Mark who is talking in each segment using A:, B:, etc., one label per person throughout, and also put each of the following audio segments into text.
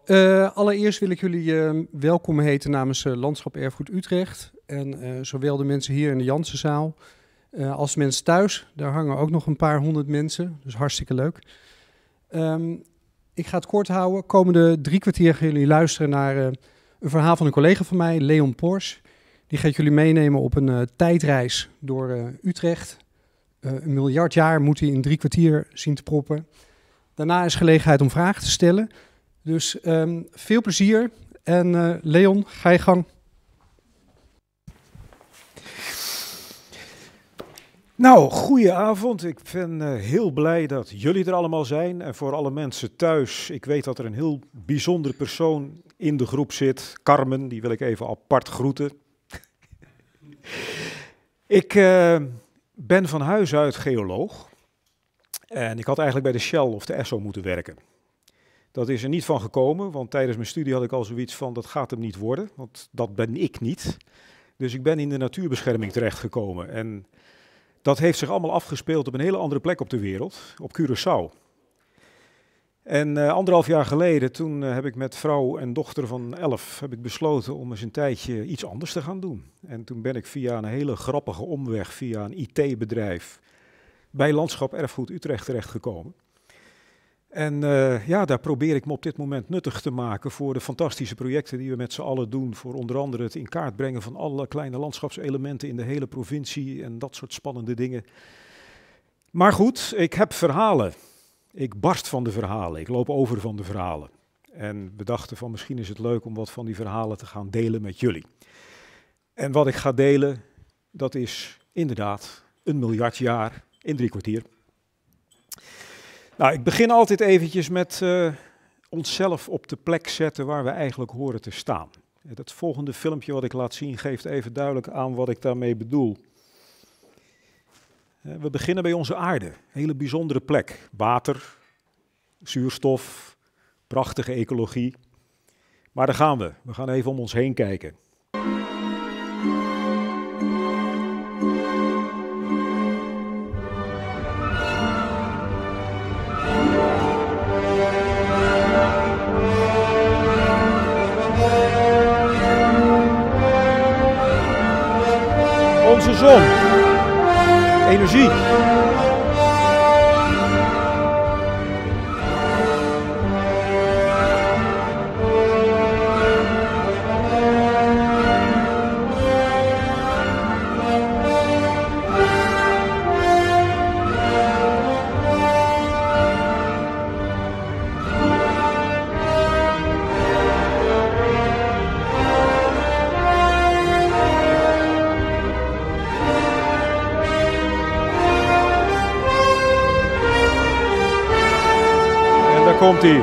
A: Allereerst wil ik jullie welkom heten namens Landschap Erfgoed Utrecht. En zowel de mensen hier in de Jansenzaal als de mensen thuis. Daar hangen ook nog een paar honderd mensen, dus hartstikke leuk. Ik ga het kort houden. Komende 3 kwartier gaan jullie luisteren naar een verhaal van een collega van mij, Leon Pors. Die gaat jullie meenemen op een tijdreis door Utrecht. 1 miljard jaar moet hij in 3 kwartier zien te proppen. Daarna is gelegenheid om vragen te stellen. Dus veel plezier en Leon, ga je gang.
B: Nou, goedenavond. Ik ben heel blij dat jullie er allemaal zijn. En voor alle mensen thuis, ik weet dat er een heel bijzondere persoon in de groep zit. Carmen, die wil ik even apart groeten. Ik ben van huis uit geoloog. En ik had eigenlijk bij de Shell of de Esso moeten werken. Dat is er niet van gekomen, want tijdens mijn studie had ik al zoiets van, dat gaat hem niet worden, want dat ben ik niet. Dus ik ben in de natuurbescherming terechtgekomen. En dat heeft zich allemaal afgespeeld op een hele andere plek op de wereld, op Curaçao. En 1,5 jaar geleden, toen heb ik met vrouw en dochter van 11 heb ik besloten om eens een tijdje iets anders te gaan doen. En toen ben ik via een hele grappige omweg, via een IT-bedrijf, bij Landschap Erfgoed Utrecht terechtgekomen. En ja, daar probeer ik me op dit moment nuttig te maken voor de fantastische projecten die we met z'n allen doen. Voor onder andere het in kaart brengen van alle kleine landschapselementen in de hele provincie en dat soort spannende dingen. Maar goed, ik heb verhalen. Ik barst van de verhalen. Ik loop over van de verhalen. En we dachten van misschien is het leuk om wat van die verhalen te gaan delen met jullie. En wat ik ga delen, dat is inderdaad 1 miljard jaar in 3 kwartier. Nou, ik begin altijd eventjes met onszelf op de plek zetten waar we eigenlijk horen te staan. Dat volgende filmpje wat ik laat zien geeft even duidelijk aan wat ik daarmee bedoel. We beginnen bij onze aarde, een hele bijzondere plek. Water, zuurstof, prachtige ecologie. Maar daar gaan we. We gaan even om ons heen kijken. Onze zon. Energie. Komt-ie.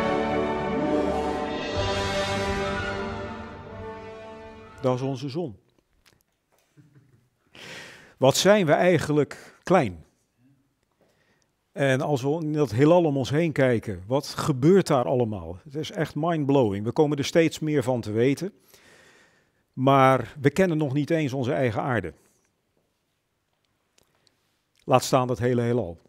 B: Dat is onze zon. Wat zijn we eigenlijk klein? En als we in dat heelal om ons heen kijken, wat gebeurt daar allemaal? Het is echt mindblowing. We komen er steeds meer van te weten. Maar we kennen nog niet eens onze eigen aarde. Laat staan dat hele heelal.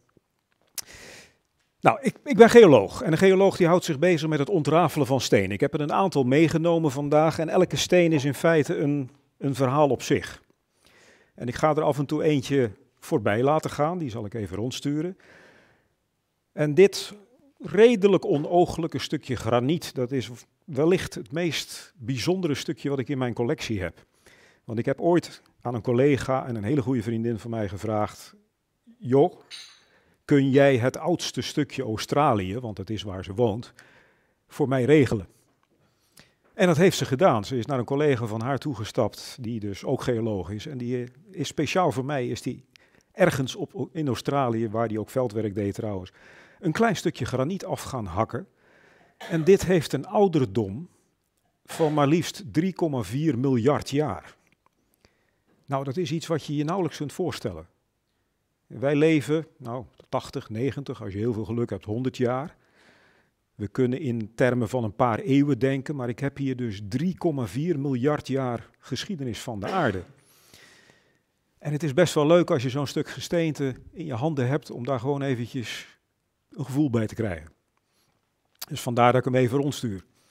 B: Nou, ik ben geoloog en een geoloog die houdt zich bezig met het ontrafelen van stenen. Ik heb er een aantal meegenomen vandaag en elke steen is in feite een verhaal op zich. En ik ga er af en toe eentje voorbij laten gaan, die zal ik even rondsturen. En dit redelijk onooglijke stukje graniet, dat is wellicht het meest bijzondere stukje wat ik in mijn collectie heb. Want ik heb ooit aan een collega en een hele goede vriendin van mij gevraagd, joh, kun jij het oudste stukje Australië, want dat is waar ze woont, voor mij regelen? En dat heeft ze gedaan. Ze is naar een collega van haar toegestapt, die dus ook geoloog is. En die is speciaal voor mij, is die ergens in Australië, waar die ook veldwerk deed trouwens, een klein stukje graniet af gaan hakken. En dit heeft een ouderdom van maar liefst 3,4 miljard jaar. Nou, dat is iets wat je je nauwelijks kunt voorstellen. Wij leven, 80, 90, als je heel veel geluk hebt, 100 jaar. We kunnen in termen van een paar eeuwen denken, maar ik heb hier dus 3,4 miljard jaar geschiedenis van de aarde. En het is best wel leuk als je zo'n stuk gesteente in je handen hebt, om daar gewoon eventjes een gevoel bij te krijgen. Dus vandaar dat ik hem even rondstuur.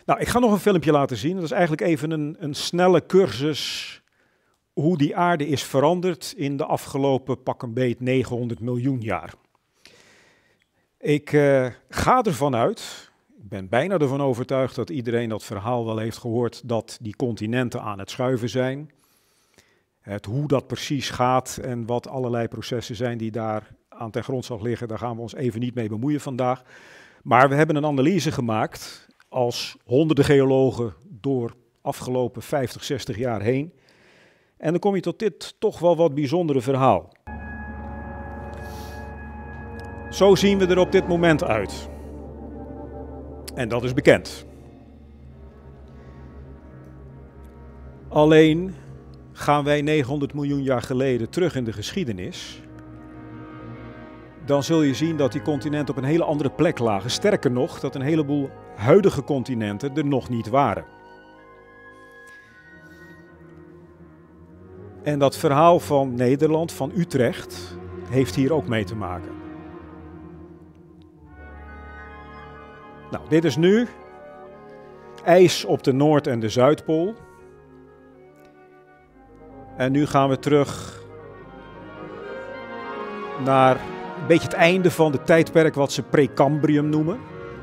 B: Nou, ik ga nog een filmpje laten zien. Dat is eigenlijk even een snelle cursus hoe die aarde is veranderd in de afgelopen pak een beet 900 miljoen jaar. Ik ga ervan uit, ik ben bijna ervan overtuigd dat iedereen dat verhaal wel heeft gehoord, dat die continenten aan het schuiven zijn. Hoe dat precies gaat en wat allerlei processen zijn die daar aan ten grondslag liggen, daar gaan we ons even niet mee bemoeien vandaag. Maar we hebben een analyse gemaakt als honderden geologen door afgelopen 50, 60 jaar heen. En dan kom je tot dit toch wel wat bijzondere verhaal. Zo zien we er op dit moment uit. En dat is bekend. Alleen gaan wij 900 miljoen jaar geleden terug in de geschiedenis, dan zul je zien dat die continenten op een hele andere plek lagen. Sterker nog, dat een heleboel huidige continenten er nog niet waren. En dat verhaal van Nederland, van Utrecht, heeft hier ook mee te maken. Nou, dit is nu ijs op de Noord- en de Zuidpool. En nu gaan we terug naar een beetje het einde van het tijdperk wat ze Precambrium noemen.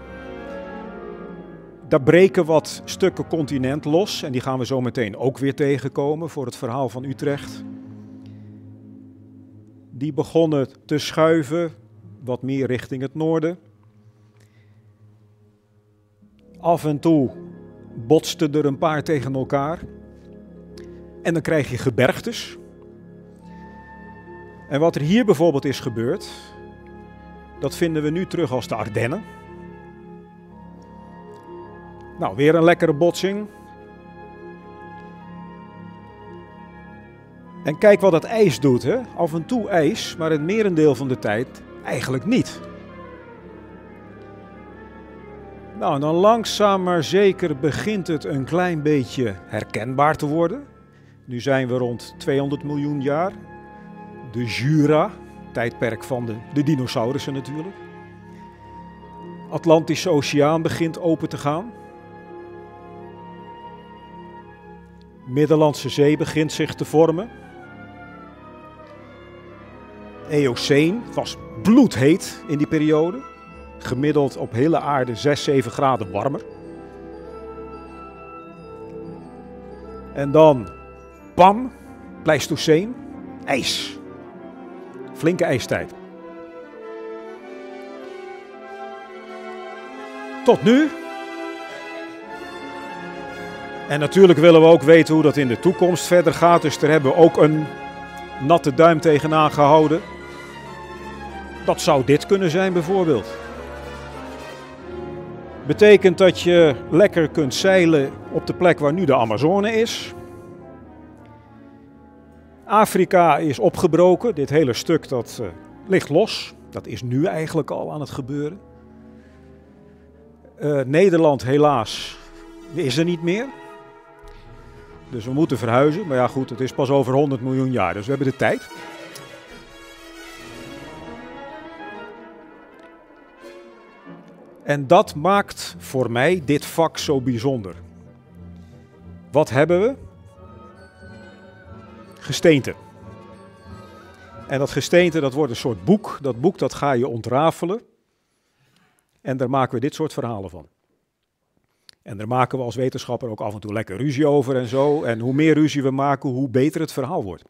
B: Daar breken wat stukken continent los en die gaan we zo meteen ook weer tegenkomen voor het verhaal van Utrecht. Die begonnen te schuiven, wat meer richting het noorden. Af en toe botsten er een paar tegen elkaar. En dan krijg je gebergtes. En wat er hier bijvoorbeeld is gebeurd, dat vinden we nu terug als de Ardennen. Nou, weer een lekkere botsing. En kijk wat dat ijs doet, hè? Af en toe ijs, maar het merendeel van de tijd eigenlijk niet. Nou, en dan langzaam maar zeker begint het een klein beetje herkenbaar te worden. Nu zijn we rond 200 miljoen jaar. De Jura, tijdperk van de dinosaurussen natuurlijk. Atlantische Oceaan begint open te gaan. Middellandse Zee begint zich te vormen. Eoceen was bloedheet in die periode. Gemiddeld op hele aarde 6, 7 graden warmer. En dan, bam, Pleistoceen, ijs. Flinke ijstijd. Tot nu. En natuurlijk willen we ook weten hoe dat in de toekomst verder gaat. Dus daar hebben we ook een natte duim tegenaan gehouden. Dat zou dit kunnen zijn bijvoorbeeld. Betekent dat je lekker kunt zeilen op de plek waar nu de Amazone is. Afrika is opgebroken. Dit hele stuk dat ligt los. Dat is nu eigenlijk al aan het gebeuren. Nederland helaas is er niet meer. Dus we moeten verhuizen. Maar ja goed, het is pas over 100 miljoen jaar. Dus we hebben de tijd. En dat maakt voor mij dit vak zo bijzonder. Wat hebben we? Gesteente. En dat gesteente, dat wordt een soort boek. Dat boek dat ga je ontrafelen. En daar maken we dit soort verhalen van. En daar maken we als wetenschapper ook af en toe lekker ruzie over en zo. En hoe meer ruzie we maken, hoe beter het verhaal wordt.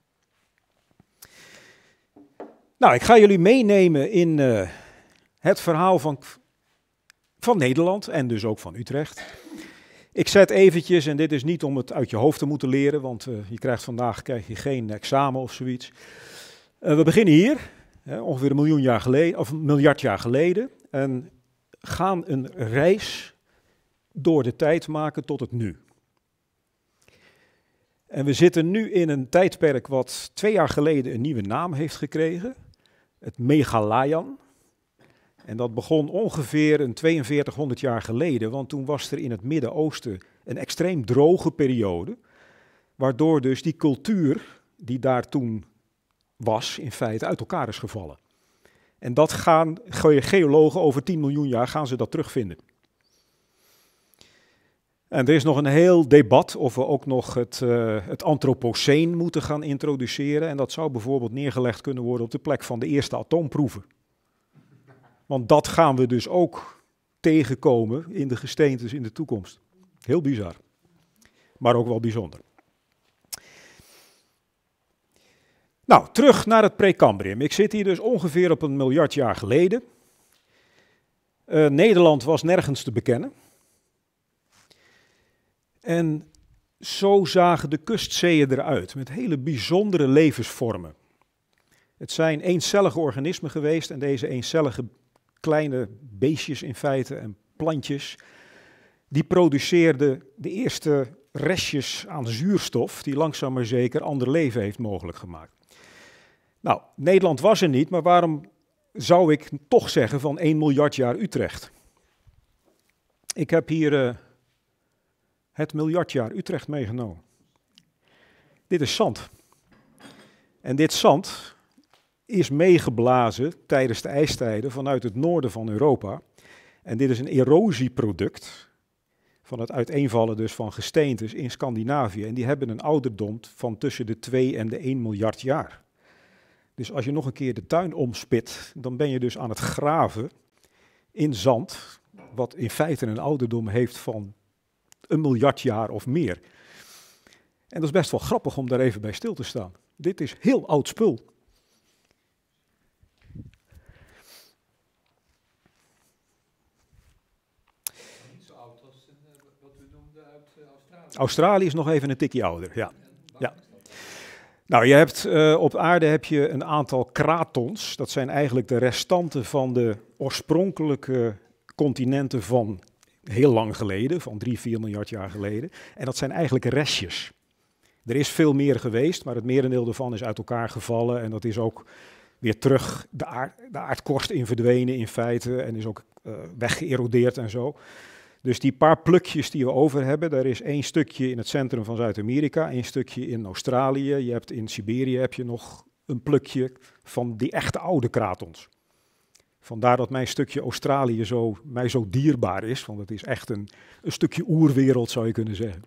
B: Nou, ik ga jullie meenemen in het verhaal van Nederland en dus ook van Utrecht. Ik zet eventjes, en dit is niet om het uit je hoofd te moeten leren, want vandaag krijg je geen examen of zoiets. We beginnen hier, ongeveer een miljard jaar geleden, en gaan een reis door de tijd maken tot het nu. En we zitten nu in een tijdperk wat 2 jaar geleden een nieuwe naam heeft gekregen, het Megalayan. En dat begon ongeveer een 4200 jaar geleden, want toen was er in het Midden-Oosten een extreem droge periode, waardoor dus die cultuur die daar toen was, in feite uit elkaar is gevallen. En dat gaan geologen over 10 miljoen jaar gaan ze dat terugvinden. En er is nog een heel debat of we ook nog het antropoceen moeten gaan introduceren. En dat zou bijvoorbeeld neergelegd kunnen worden op de plek van de eerste atoomproeven. Want dat gaan we dus ook tegenkomen in de gesteentes in de toekomst. Heel bizar, maar ook wel bijzonder. Nou, terug naar het Precambrium. Ik zit hier dus ongeveer op 1 miljard jaar geleden. Nederland was nergens te bekennen. En zo zagen de kustzeeën eruit, met hele bijzondere levensvormen. Het zijn eencellige organismen geweest en deze eencellige kleine beestjes in feite en plantjes, die produceerden de eerste restjes aan zuurstof die langzaam maar zeker ander leven heeft mogelijk gemaakt. Nou, Nederland was er niet, maar waarom zou ik toch zeggen van 1 miljard jaar Utrecht? Ik heb hier het miljardjaar Utrecht meegenomen. Dit is zand. En dit zand is meegeblazen tijdens de ijstijden vanuit het noorden van Europa. En dit is een erosieproduct van het uiteenvallen dus van gesteentes in Scandinavië. En die hebben een ouderdom van tussen de 2 en de 1 miljard jaar. Dus als je nog een keer de tuin omspit, dan ben je dus aan het graven in zand, wat in feite een ouderdom heeft van 1 miljard jaar of meer. En dat is best wel grappig om daar even bij stil te staan. Dit is heel oud spul.
A: Niet zo oud als wat we noemden uit Australië.
B: Australië is nog even een tikje ouder, ja. Nou, je hebt, op aarde heb je een aantal kratons. Dat zijn eigenlijk de restanten van de oorspronkelijke continenten van heel lang geleden, van 3-4 miljard jaar geleden. En dat zijn eigenlijk restjes. Er is veel meer geweest, maar het merendeel daarvan is uit elkaar gevallen. En dat is ook weer terug de aardkorst in verdwenen in feite. En is ook weggeërodeerd en zo. Dus die paar plukjes die we over hebben, daar is 1 stukje in het centrum van Zuid-Amerika, 1 stukje in Australië. Je hebt in Siberië heb je nog een plukje van die echte oude kratons. Vandaar dat mijn stukje Australië mij zo dierbaar is, want het is echt een stukje oerwereld zou je kunnen zeggen.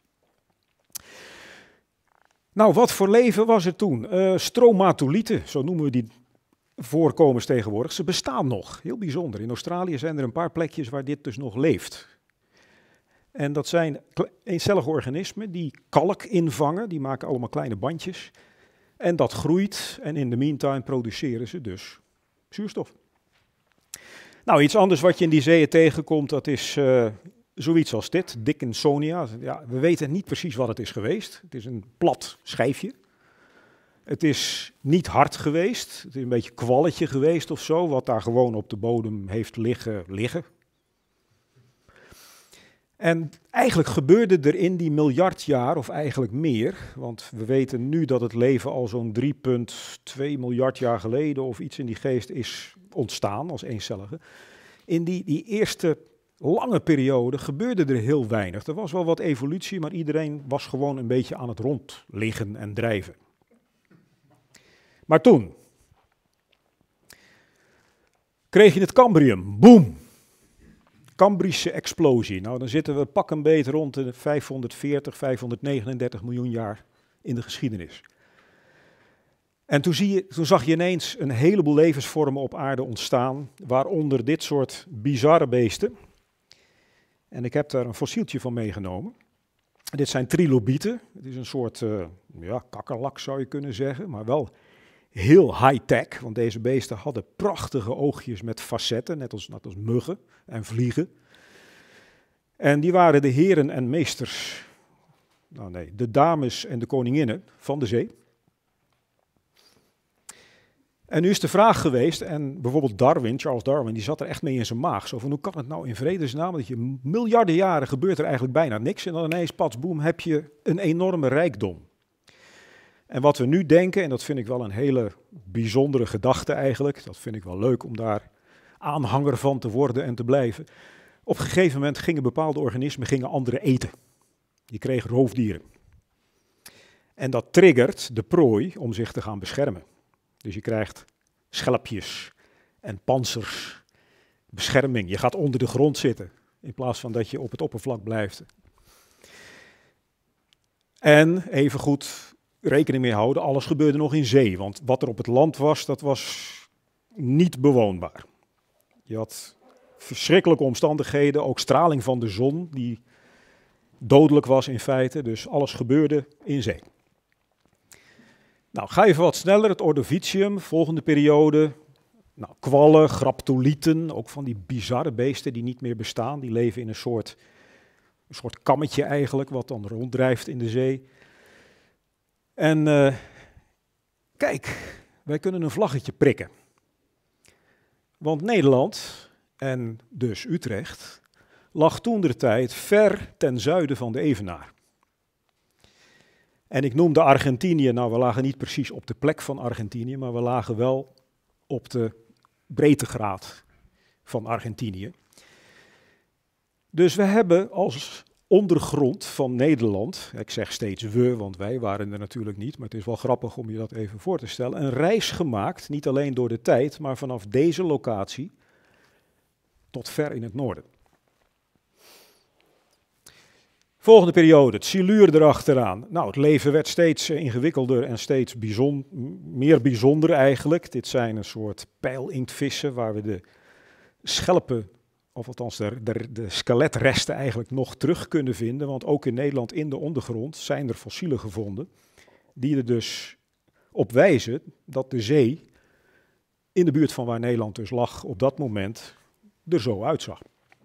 B: Nou, wat voor leven was er toen? Stromatolieten, zo noemen we die voorkomens tegenwoordig. Ze bestaan nog, heel bijzonder. In Australië zijn er een paar plekjes waar dit dus nog leeft. En dat zijn eencellige organismen die kalk invangen, die maken allemaal kleine bandjes. En dat groeit en in de meantime produceren ze dus zuurstof. Nou, iets anders wat je in die zeeën tegenkomt, dat is zoiets als dit, Dickinsonia. Ja, we weten niet precies wat het is geweest. Het is een plat schijfje. Het is niet hard geweest. Het is een beetje kwalletje geweest of zo, wat daar gewoon op de bodem heeft liggen. En eigenlijk gebeurde er in die miljard jaar, of eigenlijk meer, want we weten nu dat het leven al zo'n 3,2 miljard jaar geleden of iets in die geest is ontstaan als eencellige. In die eerste lange periode gebeurde er heel weinig. Er was wel wat evolutie, maar iedereen was gewoon een beetje aan het rondliggen en drijven. Maar toen kreeg je het Cambrium. Boom! Cambrische explosie. Nou, dan zitten we pak een beet rond de 540, 539 miljoen jaar in de geschiedenis. En toen zag je ineens een heleboel levensvormen op aarde ontstaan, waaronder dit soort bizarre beesten. En ik heb daar een fossieltje van meegenomen. Dit zijn trilobieten. Het is een soort kakkerlak zou je kunnen zeggen, maar wel heel high-tech, want deze beesten hadden prachtige oogjes met facetten, net als muggen en vliegen. En die waren de heren en meesters, de dames en de koninginnen van de zee. En nu is de vraag geweest, en bijvoorbeeld Charles Darwin, die zat er echt mee in zijn maag. Zo van, hoe kan het nou in vredesnaam dat je miljarden jaren gebeurt er eigenlijk bijna niks en dan ineens, pats, boem, heb je een enorme rijkdom. En wat we nu denken, en dat vind ik wel een hele bijzondere gedachte eigenlijk, dat vind ik wel leuk om daar aanhanger van te worden en te blijven. Op een gegeven moment gingen bepaalde organismen andere eten. Die kregen roofdieren. En dat triggert de prooi om zich te gaan beschermen. Dus je krijgt schelpjes en panzers, bescherming. Je gaat onder de grond zitten in plaats van dat je op het oppervlak blijft. En even goed rekening mee houden, alles gebeurde nog in zee. Want wat er op het land was, dat was niet bewoonbaar. Je had verschrikkelijke omstandigheden, ook straling van de zon, die dodelijk was in feite. Dus alles gebeurde in zee. Nou, ga even wat sneller, het Ordovicium, volgende periode. Nou, kwallen, graptolieten, ook van die bizarre beesten die niet meer bestaan. Die leven in een soort kammetje eigenlijk, wat dan ronddrijft in de zee. En kijk, wij kunnen een vlaggetje prikken. Want Nederland, en dus Utrecht, lag toentertijd ver ten zuiden van de Evenaar. En ik noemde Argentinië, nou we lagen niet precies op de plek van Argentinië, maar we lagen wel op de breedtegraad van Argentinië. Dus we hebben als ondergrond van Nederland, ik zeg steeds we, want wij waren er natuurlijk niet, maar het is wel grappig om je dat even voor te stellen, een reis gemaakt, niet alleen door de tijd, maar vanaf deze locatie tot ver in het noorden. Volgende periode, het siluur erachteraan. Nou, het leven werd steeds ingewikkelder en steeds meer bijzonder eigenlijk. Dit zijn een soort pijlinktvissen waar we de schelpen, of althans de skeletresten eigenlijk nog terug kunnen vinden. Want ook in Nederland in de ondergrond zijn er fossielen gevonden die er dus op wijzen dat de zee in de buurt van waar Nederland dus lag op dat moment er zo uitzag.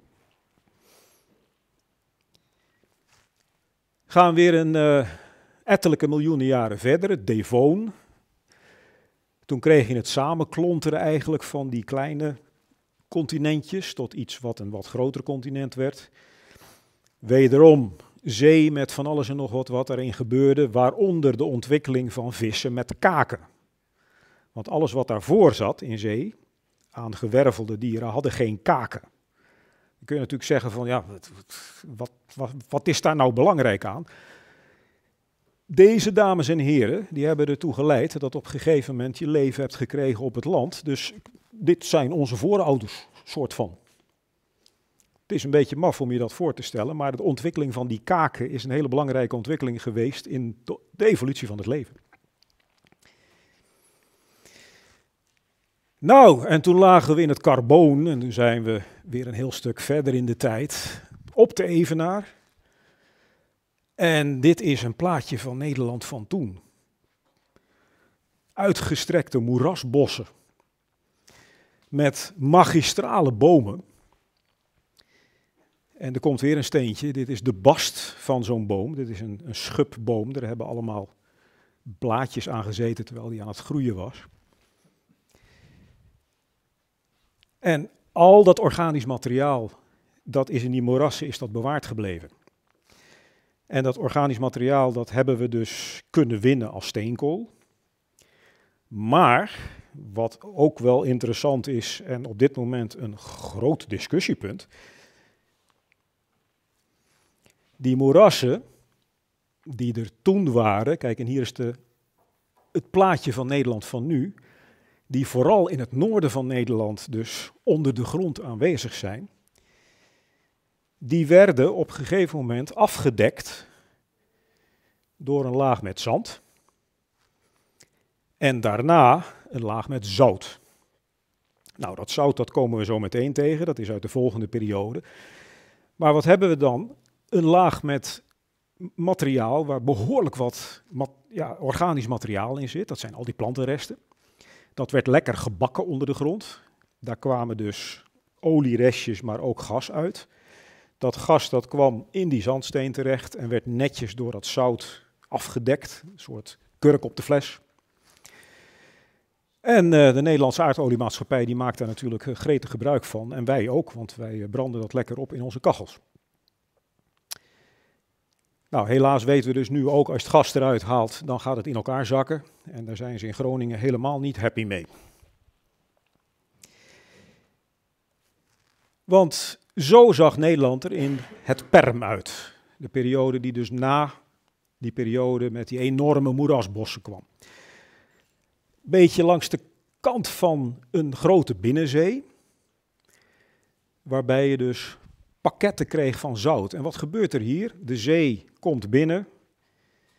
B: Gaan we weer een ettelijke miljoenen jaren verder, het Devon. Toen kreeg je het samenklonteren eigenlijk van die kleine continentjes tot iets wat een wat groter continent werd. Wederom zee met van alles en nog wat erin gebeurde, waaronder de ontwikkeling van vissen met kaken. Want alles wat daarvoor zat in zee, aan gewervelde dieren, hadden geen kaken. Dan kun je natuurlijk zeggen van, ja, wat is daar nou belangrijk aan? Deze dames en heren, die hebben ertoe geleid dat op een gegeven moment je leven hebt gekregen op het land. Dus dit zijn onze voorouders, soort van. Het is een beetje maf om je dat voor te stellen, maar de ontwikkeling van die kaken is een hele belangrijke ontwikkeling geweest in de evolutie van het leven. Nou, en toen lagen we in het Carboon en toen zijn we weer een heel stuk verder in de tijd op de Evenaar. En dit is een plaatje van Nederland van toen. Uitgestrekte moerasbossen met magistrale bomen. En er komt weer een steentje, dit is de bast van zo'n boom. Dit is een schubboom, daar hebben allemaal blaadjes aan gezeten terwijl die aan het groeien was. En al dat organisch materiaal, dat is in die moerassen is dat bewaard gebleven. En dat organisch materiaal, dat hebben we dus kunnen winnen als steenkool. Maar, wat ook wel interessant is en op dit moment een groot discussiepunt. Die moerassen die er toen waren, kijk en hier is het plaatje van Nederland van nu, die vooral in het noorden van Nederland dus onder de grond aanwezig zijn, die werden op een gegeven moment afgedekt door een laag met zand en daarna een laag met zout. Nou, dat zout dat komen we zo meteen tegen, dat is uit de volgende periode. Maar wat hebben we dan? Een laag met materiaal waar behoorlijk wat organisch materiaal in zit, dat zijn al die plantenresten. Dat werd lekker gebakken onder de grond. Daar kwamen dus olierestjes, maar ook gas uit. Dat gas dat kwam in die zandsteen terecht en werd netjes door dat zout afgedekt. Een soort kurk op de fles. En de Nederlandse aardoliemaatschappij die maakt daar natuurlijk gretig gebruik van. En wij ook, want wij branden dat lekker op in onze kachels. Nou, helaas weten we dus nu ook, als je het gas eruit haalt, dan gaat het in elkaar zakken. En daar zijn ze in Groningen helemaal niet happy mee. Want zo zag Nederland er in het Perm uit. De periode die dus na die periode met die enorme moerasbossen kwam. Beetje langs de kant van een grote binnenzee, waarbij je dus pakketten kreeg van zout. En wat gebeurt er hier? De zee komt binnen,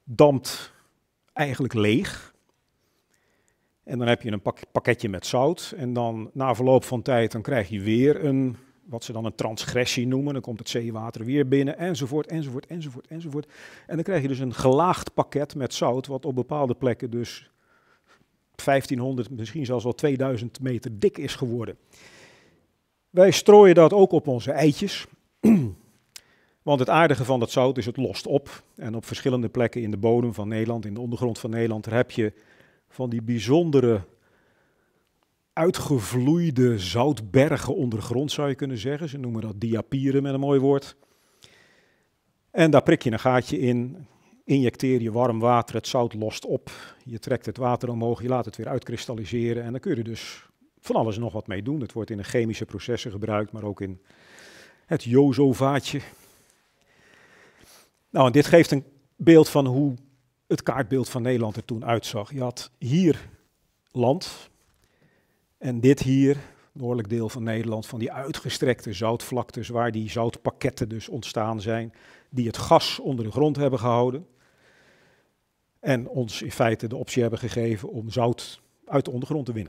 B: dampt eigenlijk leeg. En dan heb je een pakketje met zout. En dan na verloop van tijd dan krijg je weer wat ze dan een transgressie noemen. Dan komt het zeewater weer binnen, enzovoort, enzovoort, enzovoort, enzovoort. En dan krijg je dus een gelaagd pakket met zout, wat op bepaalde plekken dus 1500, misschien zelfs wel 2000 meter dik is geworden. Wij strooien dat ook op onze eitjes. Want het aardige van dat zout is, het lost op. En op verschillende plekken in de bodem van Nederland, in de ondergrond van Nederland, daar heb je van die bijzondere uitgevloeide zoutbergen ondergrond, zou je kunnen zeggen. Ze noemen dat diapieren met een mooi woord. En daar prik je een gaatje in, injecteer je warm water, het zout lost op. Je trekt het water omhoog, je laat het weer uitkristalliseren en dan kun je er dus van alles en nog wat mee doen. Het wordt in de chemische processen gebruikt, maar ook in het jozovaatje. Nou, en dit geeft een beeld van hoe het kaartbeeld van Nederland er toen uitzag. Je had hier land en dit hier, noordelijk deel van Nederland, van die uitgestrekte zoutvlaktes waar die zoutpakketten dus ontstaan zijn, die het gas onder de grond hebben gehouden en ons in feite de optie hebben gegeven om zout uit de ondergrond te winnen.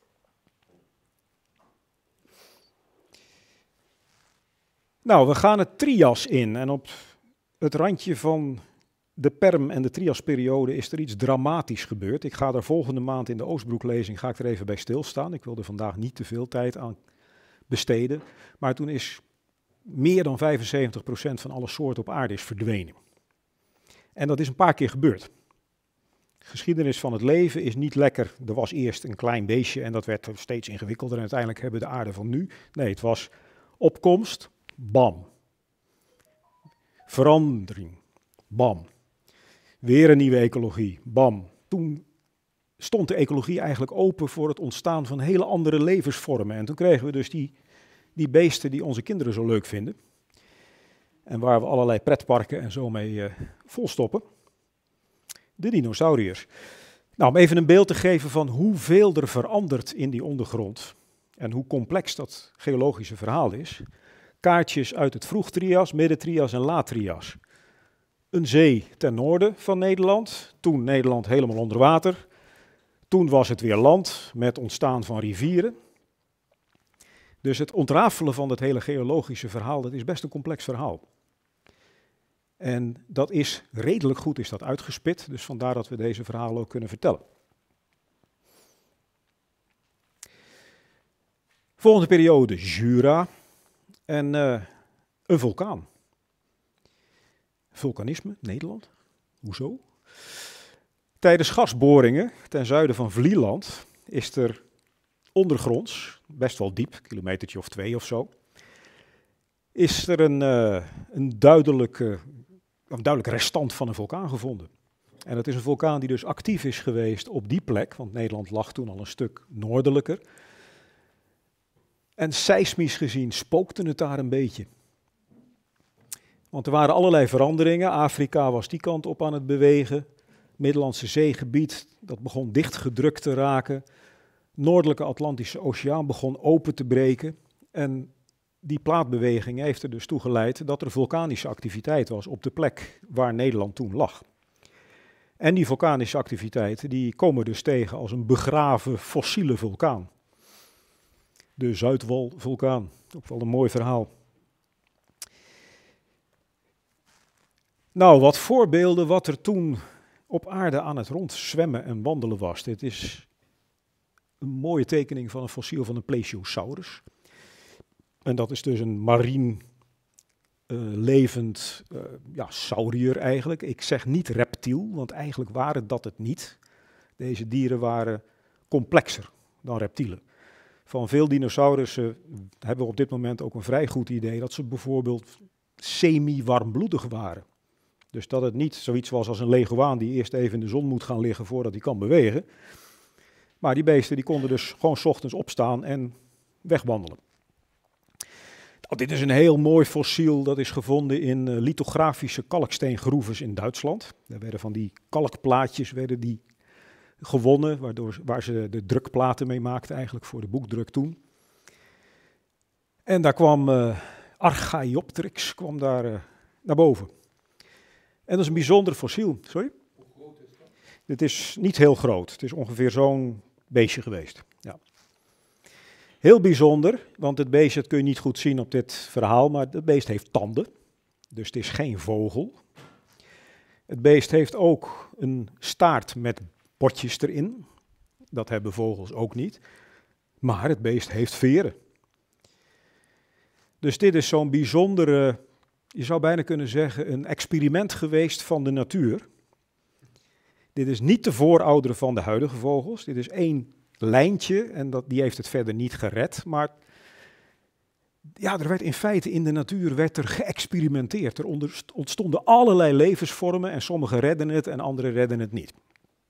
B: Nou, we gaan het Trias in en op het randje van de Perm en de Triasperiode is er iets dramatisch gebeurd. Ik ga er volgende maand in de Oostbroeklezing er even bij stilstaan. Ik wil er vandaag niet te veel tijd aan besteden. Maar toen is meer dan 75% van alle soorten op aarde is verdwenen. En dat is een paar keer gebeurd. De geschiedenis van het leven is niet lekker. Er was eerst een klein beestje en dat werd steeds ingewikkelder. En uiteindelijk hebben we de aarde van nu. Nee, het was opkomst, bam. Verandering, bam. Weer een nieuwe ecologie, bam. Toen stond de ecologie eigenlijk open voor het ontstaan van hele andere levensvormen. En toen kregen we dus die beesten die onze kinderen zo leuk vinden. En waar we allerlei pretparken en zo mee volstoppen. De dinosauriërs. Nou, om even een beeld te geven van hoeveel er verandert in die ondergrond. En hoe complex dat geologische verhaal is. Kaartjes uit het Vroeg-Trias, Midden-Trias en Laat-Trias. Een zee ten noorden van Nederland, toen Nederland helemaal onder water. Toen was het weer land met ontstaan van rivieren. Dus het ontrafelen van het hele geologische verhaal, dat is best een complex verhaal. En dat is redelijk goed is dat uitgespit, dus vandaar dat we deze verhalen ook kunnen vertellen. Volgende periode, Jura en een vulkaan. Vulkanisme, Nederland. Hoezo? Tijdens gasboringen ten zuiden van Vlieland is er ondergronds, best wel diep, een kilometertje of 2 of zo, is er een duidelijk restant van een vulkaan gevonden. En dat is een vulkaan die dus actief is geweest op die plek, want Nederland lag toen al een stuk noordelijker. En seismisch gezien spookte het daar een beetje. Want er waren allerlei veranderingen. Afrika was die kant op aan het bewegen. Middellandse Zeegebied, dat begon dichtgedrukt te raken. Noordelijke Atlantische Oceaan begon open te breken. En die plaatbeweging heeft er dus toe geleid dat er vulkanische activiteit was op de plek waar Nederland toen lag. En die vulkanische activiteiten die komen dus tegen als een begraven fossiele vulkaan. De Zuidwal-vulkaan, ook wel een mooi verhaal. Nou, wat voorbeelden wat er toen op aarde aan het rondzwemmen en wandelen was. Dit is een mooie tekening van een fossiel van een Plesiosaurus. En dat is dus een marien levend saurier eigenlijk. Ik zeg niet reptiel, want eigenlijk waren dat het niet. Deze dieren waren complexer dan reptielen. Van veel dinosaurussen hebben we op dit moment ook een vrij goed idee dat ze bijvoorbeeld semi-warmbloedig waren. Dus dat het niet zoiets was als een leguaan die eerst even in de zon moet gaan liggen voordat hij kan bewegen. Maar die beesten die konden dus gewoon 's ochtends opstaan en wegwandelen. Nou, dit is een heel mooi fossiel, dat is gevonden in lithografische kalksteengroeves in Duitsland. Daar werden van die kalkplaatjes gewonnen, waar ze de drukplaten mee maakten eigenlijk voor de boekdruk toen. En daar kwam Archaeopteryx naar boven. En dat is een bijzonder fossiel. Sorry? Hoe groot is dat? Dit is niet heel groot. Het is ongeveer zo'n beestje geweest. Ja. Heel bijzonder, want het beestje, dat kun je niet goed zien op dit verhaal, maar het beest heeft tanden. Dus het is geen vogel. Het beest heeft ook een staart met botjes erin. Dat hebben vogels ook niet. Maar het beest heeft veren. Dus dit is zo'n bijzondere, je zou bijna kunnen zeggen, een experiment geweest van de natuur. Dit is niet de voorouder van de huidige vogels. Dit is één lijntje en die heeft het verder niet gered. Maar ja, er werd in feite in de natuur geëxperimenteerd. Er ontstonden allerlei levensvormen en sommige redden het en andere redden het niet.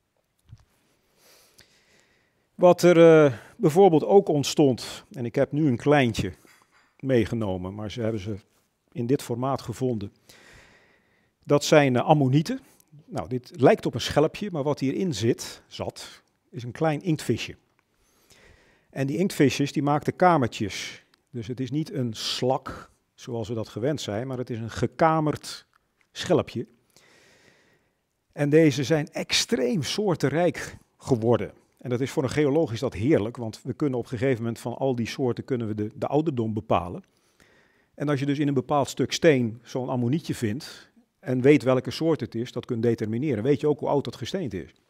B: Wat er bijvoorbeeld ook ontstond, en ik heb nu een kleintje meegenomen, maar ze hebben ze in dit formaat gevonden. Dat zijn ammonieten. Nou, dit lijkt op een schelpje, maar wat hierin zat, is een klein inktvisje. En die inktvisjes die maakten kamertjes. Dus het is niet een slak, zoals we dat gewend zijn, maar het is een gekamerd schelpje. En deze zijn extreem soortenrijk geworden. En dat is voor een geoloog is dat heerlijk, want we kunnen op een gegeven moment van al die soorten kunnen we de ouderdom bepalen. En als je dus in een bepaald stuk steen zo'n ammonietje vindt en weet welke soort het is, dat kunt determineren, weet je ook hoe oud dat gesteente is.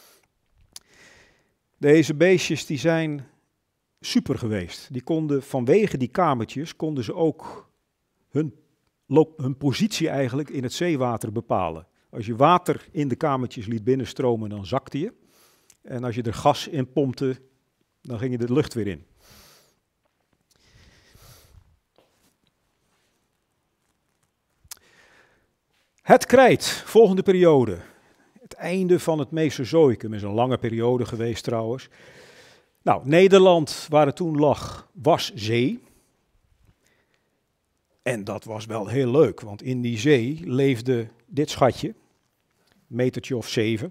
B: Deze beestjes die zijn super geweest. Die konden vanwege die kamertjes, konden ze ook hun positie eigenlijk in het zeewater bepalen. Als je water in de kamertjes liet binnenstromen, dan zakte je. En als je er gas in pompte, dan ging je de lucht weer in. Het krijt, volgende periode. Het einde van het Mesozoïcum is een lange periode geweest trouwens. Nou, Nederland, waar het toen lag, was zee. En dat was wel heel leuk, want in die zee leefde dit schatje, een metertje of 7.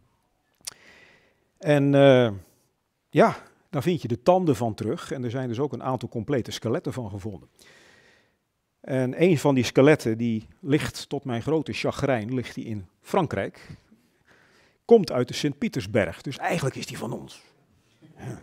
B: En ja, daar vind je de tanden van terug. En er zijn dus ook een aantal complete skeletten van gevonden. En een van die skeletten, die ligt tot mijn grote chagrijn, ligt die in Frankrijk. Komt uit de Sint-Pietersberg, dus eigenlijk is die van ons. Ja.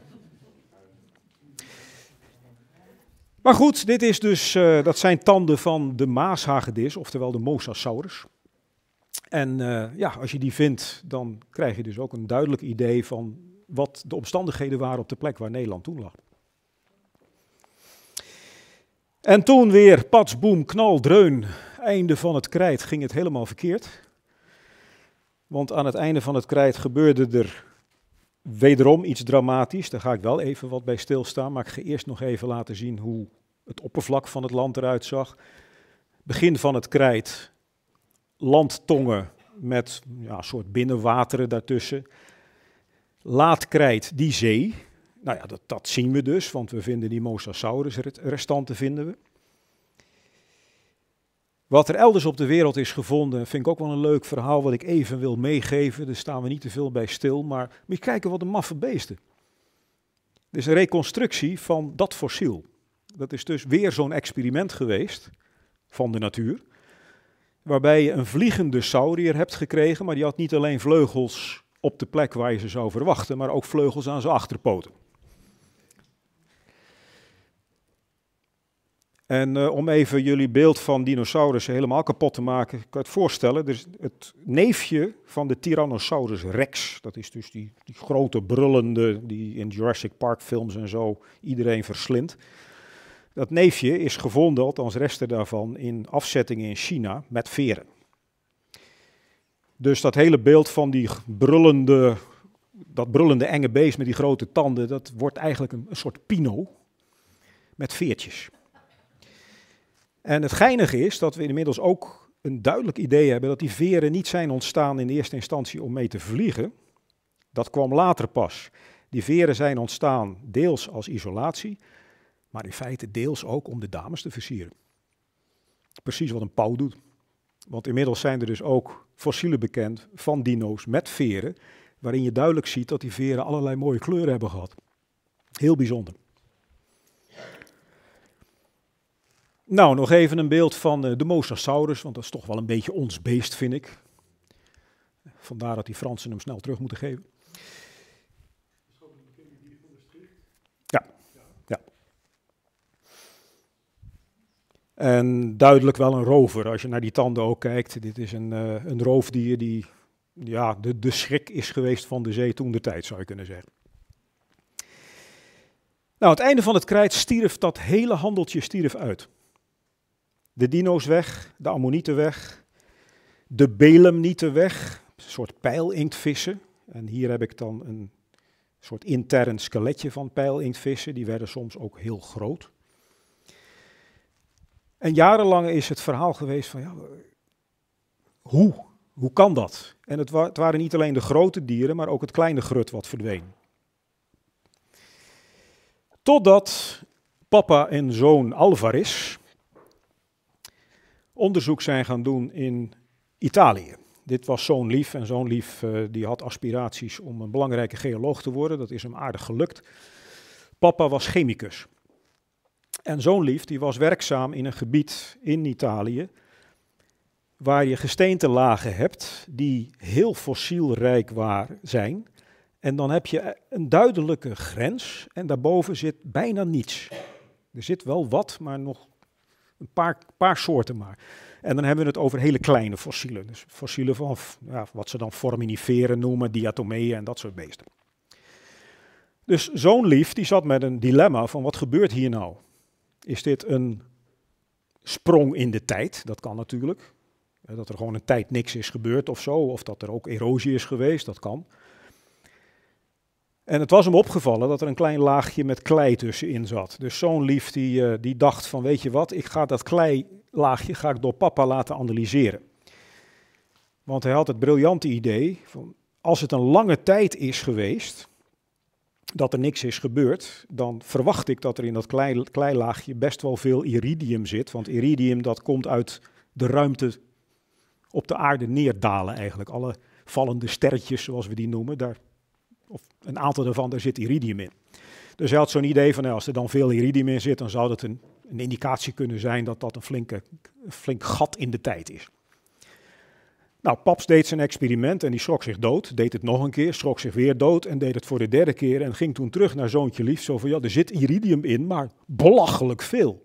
B: Maar goed, dit is dus, dat zijn tanden van de maashagedis, oftewel de Mosasaurus. En ja, als je die vindt, dan krijg je dus ook een duidelijk idee van wat de omstandigheden waren op de plek waar Nederland toen lag. En toen weer, pats, boem, knal, dreun, einde van het krijt, ging het helemaal verkeerd. Want aan het einde van het krijt gebeurde er wederom iets dramatisch. Daar ga ik wel even wat bij stilstaan, maar ik ga eerst nog even laten zien hoe het oppervlak van het land eruit zag. Begin van het krijt, landtongen met ja, een soort binnenwateren daartussen. Laat krijt, die zee. Nou ja, dat zien we dus, want we vinden die Mosasaurus-restanten vinden we. Wat er elders op de wereld is gevonden, vind ik ook wel een leuk verhaal wat ik even wil meegeven. Daar staan we niet te veel bij stil, maar moet je kijken wat een maffe beesten. Dit is een reconstructie van dat fossiel. Dat is dus weer zo'n experiment geweest van de natuur, waarbij je een vliegende saurier hebt gekregen, maar die had niet alleen vleugels op de plek waar je ze zou verwachten, maar ook vleugels aan zijn achterpoten. En om even jullie beeld van dinosaurussen helemaal kapot te maken, kan je het voorstellen, dus het neefje van de Tyrannosaurus rex, dat is dus die grote brullende die in Jurassic Park films en zo iedereen verslindt. Dat neefje is gevonden, althans resten daarvan, in afzettingen in China met veren. Dus dat hele beeld van dat brullende enge beest met die grote tanden, dat wordt eigenlijk een soort pino met veertjes. En het geinige is dat we inmiddels ook een duidelijk idee hebben dat die veren niet zijn ontstaan in eerste instantie om mee te vliegen. Dat kwam later pas. Die veren zijn ontstaan deels als isolatie, maar in feite deels ook om de dames te versieren. Precies wat een pauw doet. Want inmiddels zijn er dus ook fossielen bekend van dino's met veren, waarin je duidelijk ziet dat die veren allerlei mooie kleuren hebben gehad. Heel bijzonder. Nou, nog even een beeld van de Mosasaurus, want dat is toch wel een beetje ons beest, vind ik. Vandaar dat die Fransen hem snel terug moeten geven. Ja, ja. En duidelijk wel een rover, als je naar die tanden ook kijkt. Dit is een roofdier die ja, de schrik is geweest van de zee toen de tijd, zou je kunnen zeggen. Nou, het einde van het krijt stierf dat hele handeltje uit. De dino's weg, de ammonieten weg, de belemnieten weg, een soort pijlinktvissen. En hier heb ik dan een soort intern skeletje van pijlinktvissen, die werden soms ook heel groot. En jarenlang is het verhaal geweest van, ja, hoe kan dat? En het waren niet alleen de grote dieren, maar ook het kleine grut wat verdween. Totdat papa en zoon Alvarez onderzoek zijn gaan doen in Italië. Dit was zoon Lief en zoon Lief die had aspiraties om een belangrijke geoloog te worden. Dat is hem aardig gelukt. Papa was chemicus. En zoon Lief die was werkzaam in een gebied in Italië waar je gesteentelagen hebt die heel fossielrijk zijn. En dan heb je een duidelijke grens en daarboven zit bijna niets. Er zit wel wat, maar nog een paar soorten maar. En dan hebben we het over hele kleine fossielen. Dus fossielen van ja, wat ze dan foraminiferen noemen, diatomeeën en dat soort beesten. Dus zoon Lief die zat met een dilemma van wat gebeurt hier nou? Is dit een sprong in de tijd? Dat kan natuurlijk. Dat er gewoon een tijd niks is gebeurd of zo. Of dat er ook erosie is geweest, dat kan. En het was hem opgevallen dat er een klein laagje met klei tussenin zat. Dus zo'n Lief die dacht van weet je wat, ik ga dat kleilaagje door papa laten analyseren. Want hij had het briljante idee van als het een lange tijd is geweest dat er niks is gebeurd, dan verwacht ik dat er in dat kleilaagje best wel veel iridium zit. Want iridium dat komt uit de ruimte op de aarde neerdalen eigenlijk. Alle vallende sterretjes zoals we die noemen, of een aantal daarvan, daar zit iridium in. Dus hij had zo'n idee van, nou, als er dan veel iridium in zit, dan zou dat een indicatie kunnen zijn dat dat een flink gat in de tijd is. Nou, paps deed zijn experiment en die schrok zich dood, deed het nog een keer, schrok zich weer dood en deed het voor de derde keer en ging toen terug naar zoontje Lief, zo van, ja, er zit iridium in, maar belachelijk veel.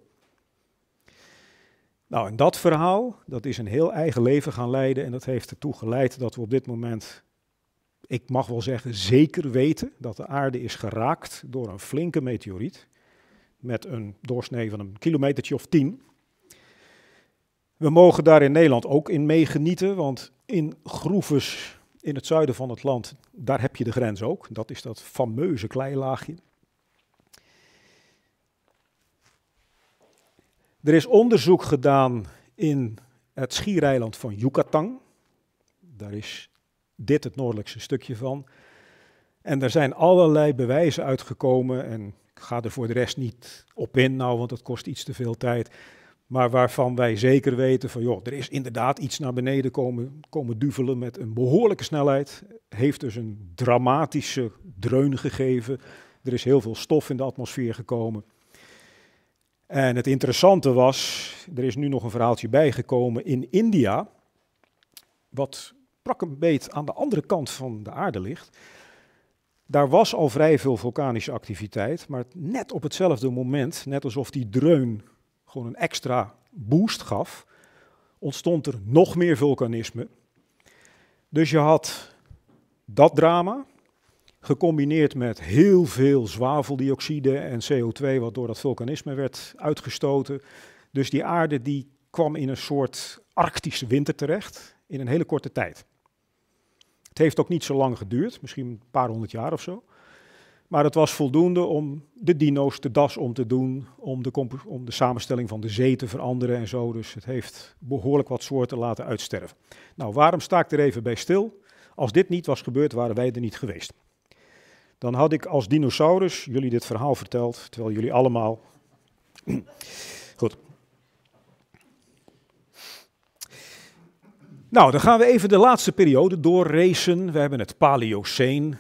B: Nou, en dat verhaal, dat is een heel eigen leven gaan leiden en dat heeft ertoe geleid dat we op dit moment, ik mag wel zeggen, zeker weten dat de aarde is geraakt door een flinke meteoriet met een doorsnee van een kilometertje of 10. We mogen daar in Nederland ook in meegenieten, want in groeves in het zuiden van het land, daar heb je de grens ook. Dat is dat fameuze kleilaagje. Er is onderzoek gedaan in het schiereiland van Yucatan. Daar is dit het noordelijkste stukje van. En er zijn allerlei bewijzen uitgekomen, en ik ga er voor de rest niet op in nou, want dat kost iets te veel tijd. Maar waarvan wij zeker weten van, joh, er is inderdaad iets naar beneden komen duvelen met een behoorlijke snelheid. Heeft dus een dramatische dreun gegeven. Er is heel veel stof in de atmosfeer gekomen. En het interessante was, er is nu nog een verhaaltje bijgekomen in India, wat prak een beet aan de andere kant van de aarde ligt. Daar was al vrij veel vulkanische activiteit, maar net op hetzelfde moment, net alsof die dreun gewoon een extra boost gaf, ontstond er nog meer vulkanisme. Dus je had dat drama, gecombineerd met heel veel zwaveldioxide en CO2, wat door dat vulkanisme werd uitgestoten. Dus die aarde die kwam in een soort arctische winter terecht, in een hele korte tijd. Het heeft ook niet zo lang geduurd, misschien een paar 100 jaar of zo. Maar het was voldoende om de dino's de das om te doen, om de samenstelling van de zee te veranderen en zo. Dus het heeft behoorlijk wat soorten laten uitsterven. Nou, waarom sta ik er even bij stil? Als dit niet was gebeurd, waren wij er niet geweest. Dan had ik als dinosaurus jullie dit verhaal verteld, terwijl jullie allemaal... Goed. Nou, dan gaan we even de laatste periode doorracen. We hebben het Paleoceen.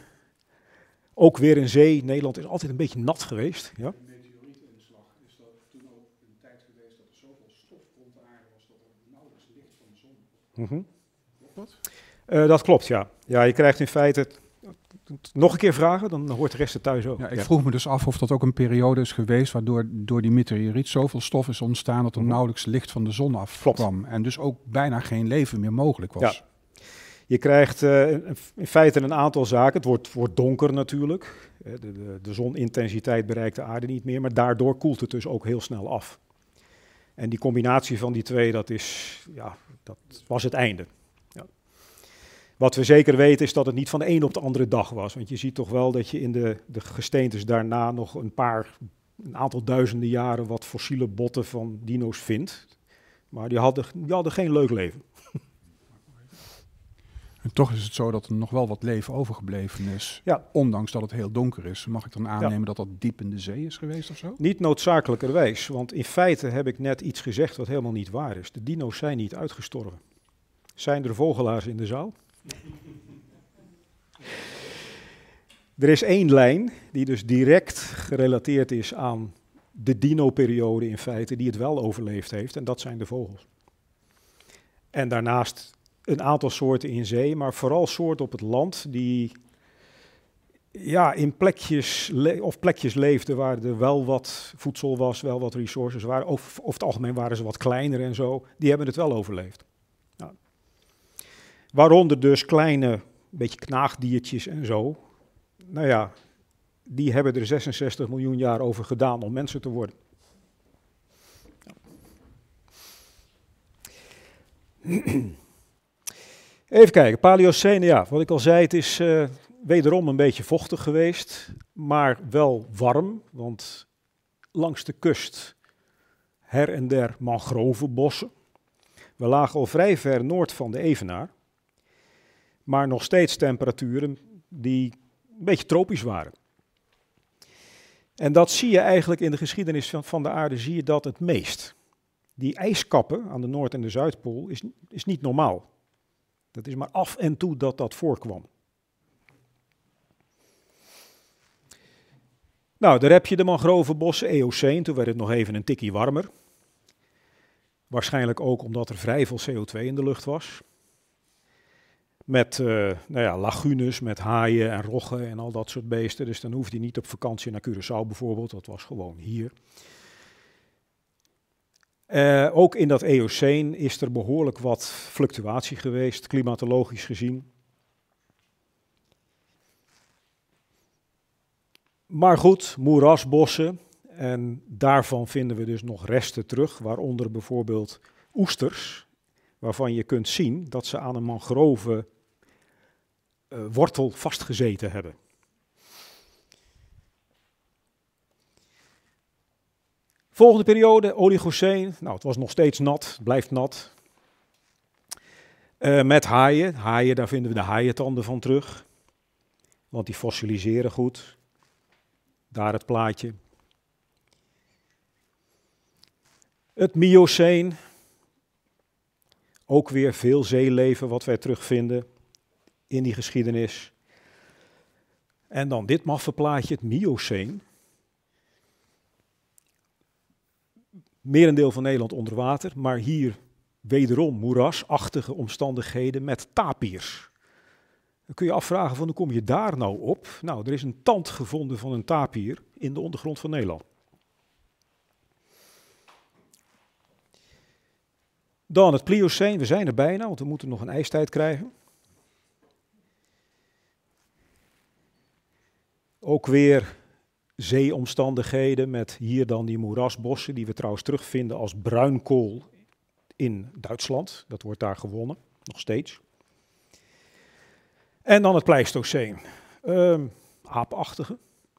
B: Ook weer een zee. Nederland is altijd een beetje nat geweest. Ja?
C: tijd geweest dat er zoveel stof rond de aarde was dat er nauwelijks licht van de zon
B: Klopt dat? Dat klopt, ja. Ja, je krijgt in feite... Nog een keer vragen, dan hoort de rest er thuis ook.
C: Ja, ik vroeg me dus af of dat ook een periode is geweest waardoor door die meteoriet zoveel stof is ontstaan dat er nauwelijks licht van de zon afkwam. En dus ook bijna geen leven meer mogelijk was.
B: Ja. Je krijgt in feite een aantal zaken. Het wordt donker natuurlijk. De zonintensiteit bereikt de aarde niet meer, maar daardoor koelt het dus ook heel snel af. En die combinatie van die twee, dat was het einde. Ja. Wat we zeker weten is dat het niet van de een op de andere dag was. Want je ziet toch wel dat je in de gesteentes daarna nog een aantal duizenden jaren wat fossiele botten van dino's vindt. Maar die hadden geen leuk leven.
C: En toch is het zo dat er nog wel wat leven overgebleven is, ondanks dat het heel donker is. Mag ik dan aannemen dat dat diep in de zee is geweest of zo?
B: Niet noodzakelijkerwijs, want in feite heb ik net iets gezegd wat helemaal niet waar is. De dino's zijn niet uitgestorven. Zijn er vogelaars in de zaal? Er is één lijn die dus direct gerelateerd is aan de dino-periode in feite, die het wel overleefd heeft, en dat zijn de vogels. En daarnaast een aantal soorten in zee, maar vooral soorten op het land die in plekjes leefden waar er wel wat voedsel was, wel wat resources waren. Over het algemeen waren ze wat kleiner en zo. Die hebben het wel overleefd. Nou, waaronder dus kleine, beetje knaagdiertjes en zo. Nou ja, die hebben er 66 miljoen jaar over gedaan om mensen te worden. Even kijken, Paleocene, ja, wat ik al zei, het is wederom een beetje vochtig geweest, maar wel warm, want langs de kust her en der mangrovenbossen. We lagen al vrij ver noord van de evenaar, maar nog steeds temperaturen die een beetje tropisch waren. En dat zie je eigenlijk in de geschiedenis van de aarde, zie je dat het meest. Die ijskappen aan de Noord- en de Zuidpool is niet normaal. Dat is maar af en toe dat voorkwam. Nou, daar heb je de mangrovenbossen, Eoceen, toen werd het nog even een tikkie warmer. Waarschijnlijk ook omdat er vrij veel CO2 in de lucht was. Met lagunes, met haaien en roggen en al dat soort beesten. Dus dan hoefde je niet op vakantie naar Curaçao bijvoorbeeld, dat was gewoon hier. Ook in dat Eoceen is er behoorlijk wat fluctuatie geweest, klimatologisch gezien. Maar goed, moerasbossen, en daarvan vinden we dus nog resten terug, waaronder bijvoorbeeld oesters, waarvan je kunt zien dat ze aan een mangrove wortel vastgezeten hebben. Volgende periode, Oligoceen. Nou, het was nog steeds nat, het blijft nat. Met haaien. Haaien, daar vinden we de haaientanden van terug. Want die fossiliseren goed. Daar het plaatje. Het Mioceen. Ook weer veel zeeleven wat wij terugvinden in die geschiedenis. En dan dit maffe plaatje, het Mioceen. Merendeel van Nederland onder water, maar hier wederom moerasachtige omstandigheden met tapirs. Dan kun je afvragen van hoe kom je daar nou op? Nou, er is een tand gevonden van een tapir in de ondergrond van Nederland. Dan het Plioceen, we zijn er bijna, want we moeten nog een ijstijd krijgen. Ook weer zeeomstandigheden met hier dan die moerasbossen, die we trouwens terugvinden als bruinkool in Duitsland. Dat wordt daar gewonnen, nog steeds. En dan het Pleistoceen, aapachtige.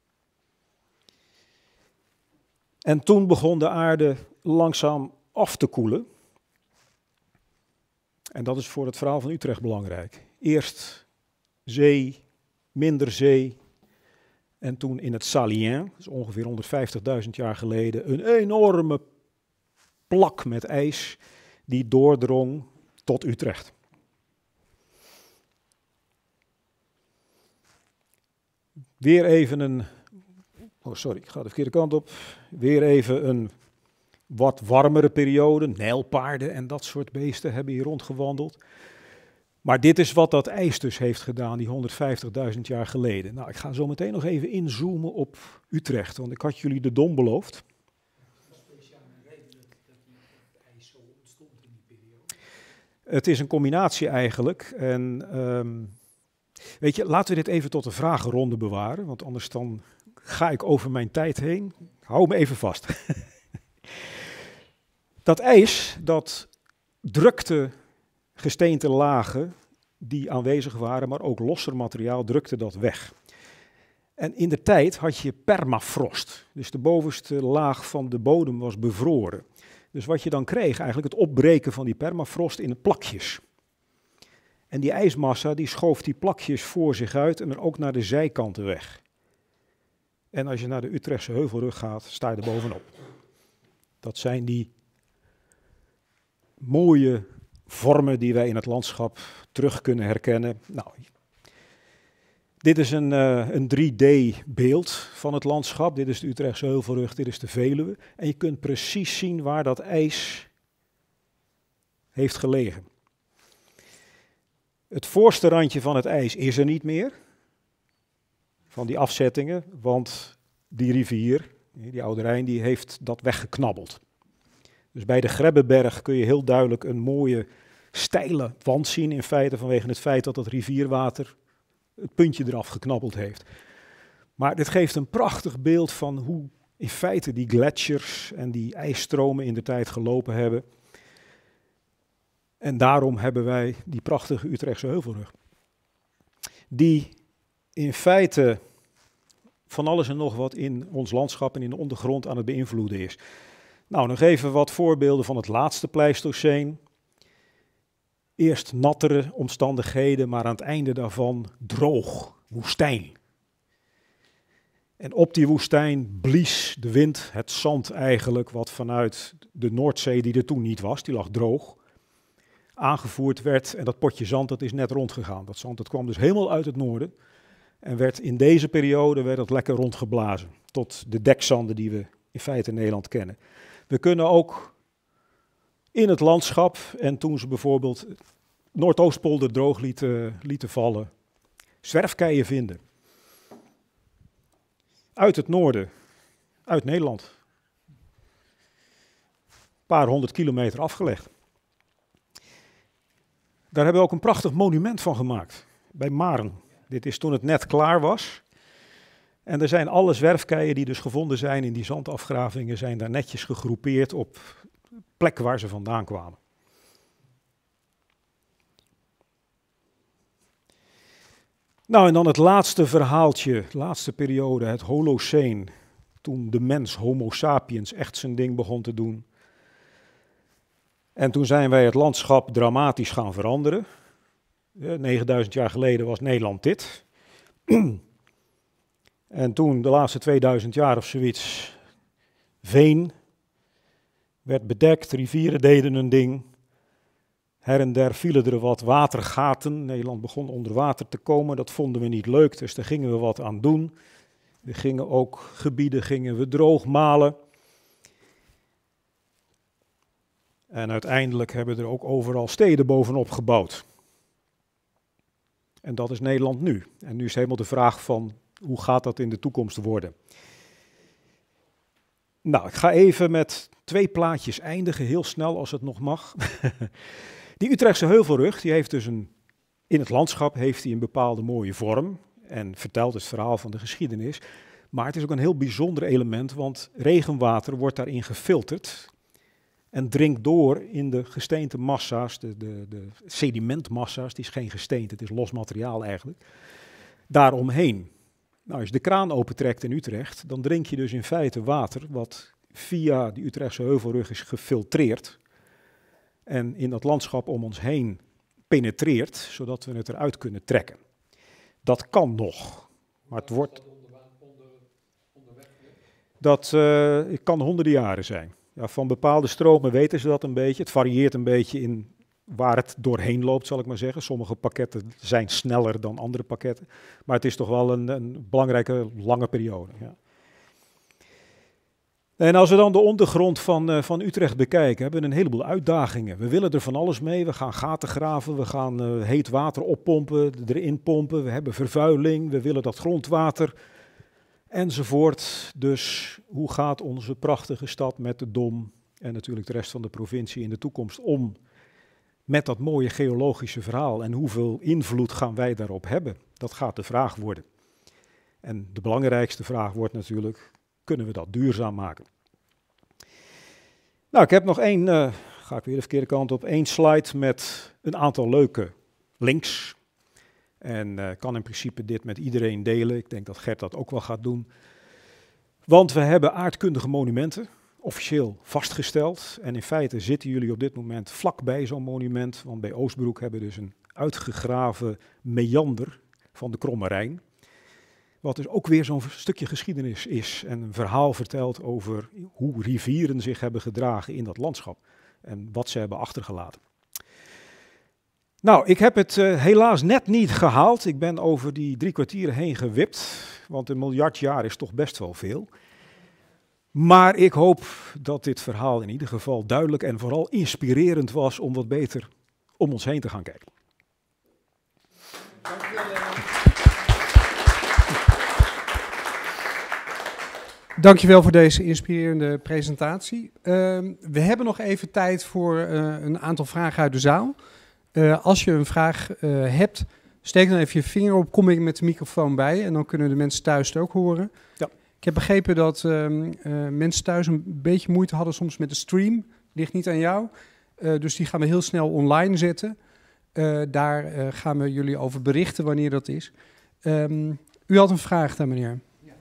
B: En toen begon de aarde langzaam af te koelen. En dat is voor het verhaal van Utrecht belangrijk. Eerst zee, minder zee. En toen in het Salien, dus ongeveer 150.000 jaar geleden, een enorme plak met ijs die doordrong tot Utrecht. Weer even ik ga de verkeerde kant op. Weer even een wat warmere perioden, nijlpaarden en dat soort beesten hebben hier rondgewandeld. Maar dit is wat dat ijs dus heeft gedaan, die 150.000 jaar geleden. Nou, ik ga zo meteen nog even inzoomen op Utrecht, want ik had jullie de Dom beloofd. Het is een combinatie eigenlijk. En weet je, laten we dit even tot de vragenronde bewaren, want anders dan ga ik over mijn tijd heen. Hou me even vast. Dat ijs, dat drukte gesteentelagen die aanwezig waren, maar ook losser materiaal drukte dat weg. En in de tijd had je permafrost, dus de bovenste laag van de bodem was bevroren. Dus wat je dan kreeg, eigenlijk het opbreken van die permafrost in plakjes. En die ijsmassa die schoof die plakjes voor zich uit en er ook naar de zijkanten weg. En als je naar de Utrechtse Heuvelrug gaat, sta je er bovenop. Dat zijn die mooie vormen die wij in het landschap terug kunnen herkennen. Nou, dit is een 3D-beeld van het landschap. Dit is de Utrechtse Heuvelrug, dit is de Veluwe. En je kunt precies zien waar dat ijs heeft gelegen. Het voorste randje van het ijs is er niet meer, van die afzettingen, want die rivier, die Oude Rijn, die heeft dat weggeknabbeld. Dus bij de Grebbeberg kun je heel duidelijk een mooie steile wand zien, in feite vanwege het feit dat het rivierwater het puntje eraf geknabbeld heeft. Maar dit geeft een prachtig beeld van hoe in feite die gletsjers en die ijsstromen in de tijd gelopen hebben. En daarom hebben wij die prachtige Utrechtse Heuvelrug. Die in feite van alles en nog wat in ons landschap en in de ondergrond aan het beïnvloeden is. Nou, nog even wat voorbeelden van het laatste Pleistoceen. Eerst nattere omstandigheden, maar aan het einde daarvan droog, woestijn. En op die woestijn blies de wind het zand eigenlijk, wat vanuit de Noordzee, die er toen niet was, die lag droog, aangevoerd werd. En dat potje zand, dat is net rondgegaan. Dat zand, dat kwam dus helemaal uit het noorden. En werd in deze periode werd het lekker rondgeblazen, tot de dekzanden die we in feite in Nederland kennen. We kunnen ook in het landschap, en toen ze bijvoorbeeld Noordoostpolder droog lieten vallen, zwerfkeien vinden. Uit het noorden, uit Nederland. Een paar 100 kilometer afgelegd. Daar hebben we ook een prachtig monument van gemaakt, bij Maren. Dit is toen het net klaar was. En er zijn alle zwerfkeien die dus gevonden zijn in die zandafgravingen, zijn daar netjes gegroepeerd op plekken waar ze vandaan kwamen. Nou, en dan het laatste verhaaltje, de laatste periode, het Holoceen. Toen de mens, Homo sapiens, echt zijn ding begon te doen. En toen zijn wij het landschap dramatisch gaan veranderen. 9000 jaar geleden was Nederland dit. En toen, de laatste 2000 jaar of zoiets, veen werd bedekt, rivieren deden hun ding. Her en der vielen er wat watergaten. Nederland begon onder water te komen, dat vonden we niet leuk, dus daar gingen we wat aan doen. We gingen ook gebieden droogmalen. En uiteindelijk hebben we er ook overal steden bovenop gebouwd. En dat is Nederland nu. En nu is helemaal de vraag van, hoe gaat dat in de toekomst worden? Nou, ik ga even met 2 plaatjes eindigen, heel snel als het nog mag. Die Utrechtse Heuvelrug, die heeft dus in het landschap heeft die een bepaalde mooie vorm en vertelt het verhaal van de geschiedenis. Maar het is ook een heel bijzonder element, want regenwater wordt daarin gefilterd en dringt door in de gesteentemassa's, de sedimentmassa's, het is geen gesteente, het is los materiaal eigenlijk, daaromheen. Nou, als je de kraan opentrekt in Utrecht, dan drink je dus in feite water wat via die Utrechtse Heuvelrug is gefiltreerd en in dat landschap om ons heen penetreert, zodat we het eruit kunnen trekken. Dat kan nog, maar het wordt... Dat kan honderden jaren zijn. Ja, van bepaalde stromen weten ze dat een beetje. Het varieert een beetje in waar het doorheen loopt, zal ik maar zeggen. Sommige pakketten zijn sneller dan andere pakketten. Maar het is toch wel een belangrijke, lange periode. Ja. En als we dan de ondergrond van Utrecht bekijken, hebben we een heleboel uitdagingen. We willen er van alles mee. We gaan gaten graven, we gaan heet water oppompen, erin pompen. We hebben vervuiling, we willen dat grondwater enzovoort. Dus hoe gaat onze prachtige stad met de Dom en natuurlijk de rest van de provincie in de toekomst om met dat mooie geologische verhaal? En hoeveel invloed gaan wij daarop hebben? Dat gaat de vraag worden. En de belangrijkste vraag wordt natuurlijk, kunnen we dat duurzaam maken? Nou, ik heb nog ga ik weer de verkeerde kant op, één slide met een aantal leuke links. En kan in principe dit met iedereen delen. Ik denk dat Gert dat ook wel gaat doen. Want we hebben aardkundige monumenten, officieel vastgesteld. En in feite zitten jullie op dit moment vlakbij zo'n monument. Want bij Oostbroek hebben we dus een uitgegraven meander van de Kromme Rijn. Wat dus ook weer zo'n stukje geschiedenis is en een verhaal vertelt over hoe rivieren zich hebben gedragen in dat landschap en wat ze hebben achtergelaten. Nou, ik heb het helaas net niet gehaald. Ik ben over die 3 kwartier heen gewipt, want 1 miljard jaar is toch best wel veel. Maar ik hoop dat dit verhaal in ieder geval duidelijk en vooral inspirerend was om wat beter om ons heen te gaan kijken.
A: Dankjewel voor deze inspirerende presentatie. We hebben nog even tijd voor een aantal vragen uit de zaal. Als je een vraag hebt, steek dan even je vinger op, kom ik met de microfoon bij en dan kunnen de mensen thuis het ook horen. Ja. Ik heb begrepen dat mensen thuis een beetje moeite hadden soms met de stream. Ligt niet aan jou, dus die gaan we heel snel online zetten. Daar gaan we jullie over berichten wanneer dat is. U had een vraag daar, meneer.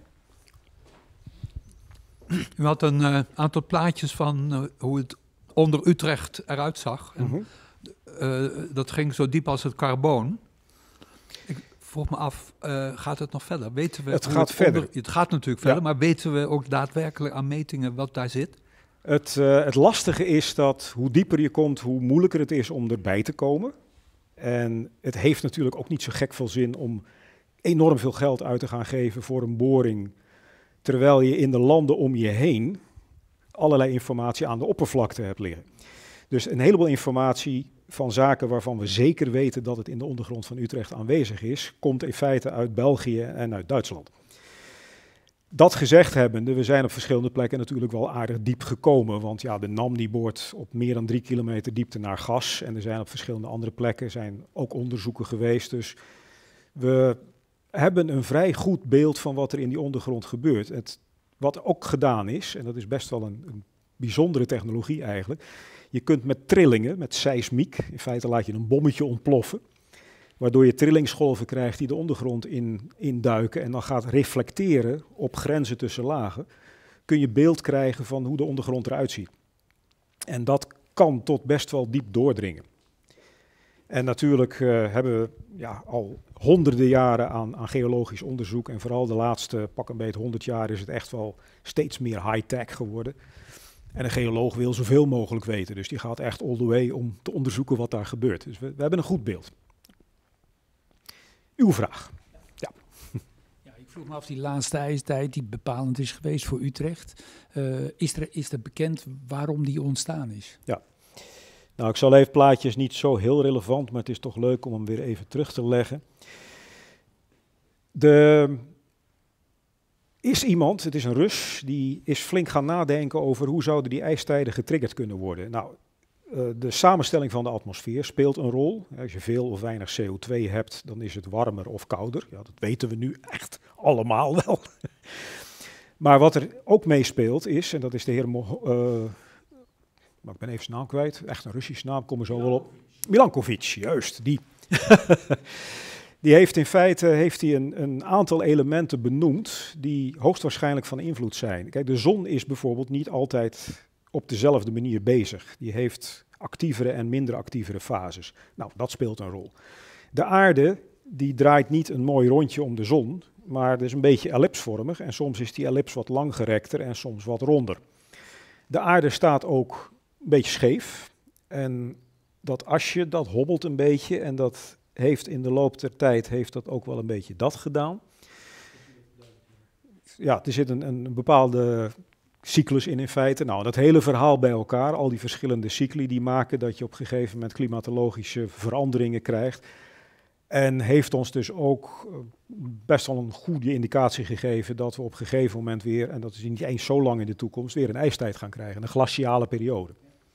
D: U had een aantal plaatjes van hoe het onder Utrecht eruit zag. En, dat ging zo diep als het carboon. Ik vroeg me af, gaat het nog verder? Weten we
B: het gaat verder.
D: Het gaat natuurlijk verder, maar weten we ook daadwerkelijk aan metingen wat daar zit?
B: Het lastige is dat hoe dieper je komt, hoe moeilijker het is om erbij te komen. En het heeft natuurlijk ook niet zo gek veel zin om enorm veel geld uit te gaan geven voor een boring, terwijl je in de landen om je heen allerlei informatie aan de oppervlakte hebt liggen. Dus een heleboel informatie van zaken waarvan we zeker weten dat het in de ondergrond van Utrecht aanwezig is, komt in feite uit België en uit Duitsland. Dat gezegd hebbende, we zijn op verschillende plekken natuurlijk wel aardig diep gekomen, want ja, de NAM die boort op meer dan 3 kilometer diepte naar gas en er zijn op verschillende andere plekken zijn ook onderzoeken geweest. Dus we hebben een vrij goed beeld van wat er in die ondergrond gebeurt. Wat ook gedaan is, en dat is best wel een bijzondere technologie eigenlijk, je kunt met trillingen, met seismiek, in feite laat je een bommetje ontploffen, waardoor je trillingsgolven krijgt die de ondergrond induiken en dan gaat reflecteren op grenzen tussen lagen, kun je beeld krijgen van hoe de ondergrond eruit ziet. En dat kan tot best wel diep doordringen. En natuurlijk hebben we al honderden jaren aan geologisch onderzoek en vooral de laatste pak een beetje 100 jaar is het echt wel steeds meer high-tech geworden. En een geoloog wil zoveel mogelijk weten, dus die gaat echt all the way om te onderzoeken wat daar gebeurt. Dus we hebben een goed beeld. Uw vraag. Ja.
E: Ja, ik vroeg me af, die laatste ijstijd die bepalend is geweest voor Utrecht, is er bekend waarom die ontstaan is? Ja.
B: Nou, ik zal even plaatjes, niet zo heel relevant, maar het is toch leuk om hem weer even terug te leggen. Is iemand, het is een Rus, die is flink gaan nadenken over hoe zouden die ijstijden getriggerd kunnen worden. Nou, de samenstelling van de atmosfeer speelt een rol. Als je veel of weinig CO2 hebt, dan is het warmer of kouder. Ja, dat weten we nu echt allemaal wel. Maar wat er ook meespeelt is, en dat is de heer maar ik ben even zijn naam kwijt, echt een Russische naam, kom er zo wel op. Milankovic, juist, die. Die heeft in feite een aantal elementen benoemd die hoogstwaarschijnlijk van invloed zijn. Kijk, de zon is bijvoorbeeld niet altijd op dezelfde manier bezig. Die heeft actievere en minder actievere fases. Nou, dat speelt een rol. De aarde, die draait niet een mooi rondje om de zon, maar het is een beetje ellipsvormig en soms is die ellips wat langgerekter en soms wat ronder. De aarde staat ook een beetje scheef en dat asje, dat hobbelt een beetje en dat heeft in de loop der tijd heeft dat ook wel een beetje dat gedaan. Ja, er zit een bepaalde cyclus in feite. Nou, dat hele verhaal bij elkaar, al die verschillende cycli, die maken dat je op een gegeven moment klimatologische veranderingen krijgt. En heeft ons dus ook best wel een goede indicatie gegeven dat we op een gegeven moment weer, en dat is niet eens zo lang in de toekomst, weer een ijstijd gaan krijgen, een glaciale periode.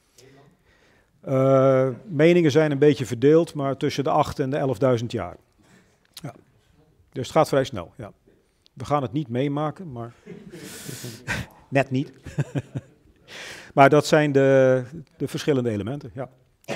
B: Meningen zijn een beetje verdeeld, maar tussen de 8 en de 11.000 jaar. Ja. Dus het gaat vrij snel, ja. We gaan het niet meemaken, maar net niet. Maar dat zijn de verschillende elementen, ja.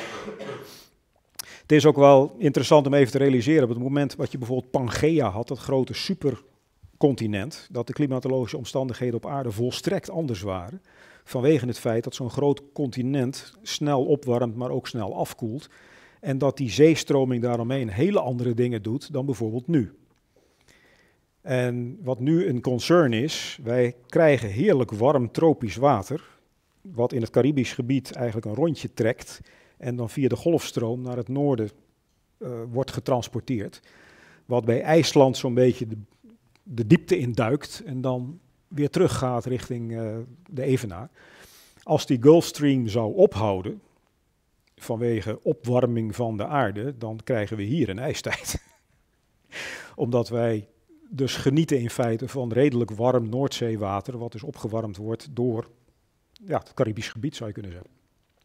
B: Het is ook wel interessant om even te realiseren, op het moment wat je bijvoorbeeld Pangea had, dat grote supercontinent, dat de klimatologische omstandigheden op aarde volstrekt anders waren, vanwege het feit dat zo'n groot continent snel opwarmt, maar ook snel afkoelt, en dat die zeestroming daaromheen hele andere dingen doet dan bijvoorbeeld nu. En wat nu een concern is, wij krijgen heerlijk warm tropisch water, wat in het Caribisch gebied eigenlijk een rondje trekt en dan via de golfstroom naar het noorden wordt getransporteerd. Wat bij IJsland zo'n beetje de diepte induikt en dan weer teruggaat richting de Evenaar. Als die Gulfstream zou ophouden, vanwege opwarming van de aarde, dan krijgen we hier een ijstijd. Omdat wij dus genieten in feite van redelijk warm Noordzeewater, wat dus opgewarmd wordt door het Caribisch gebied, zou je kunnen zeggen.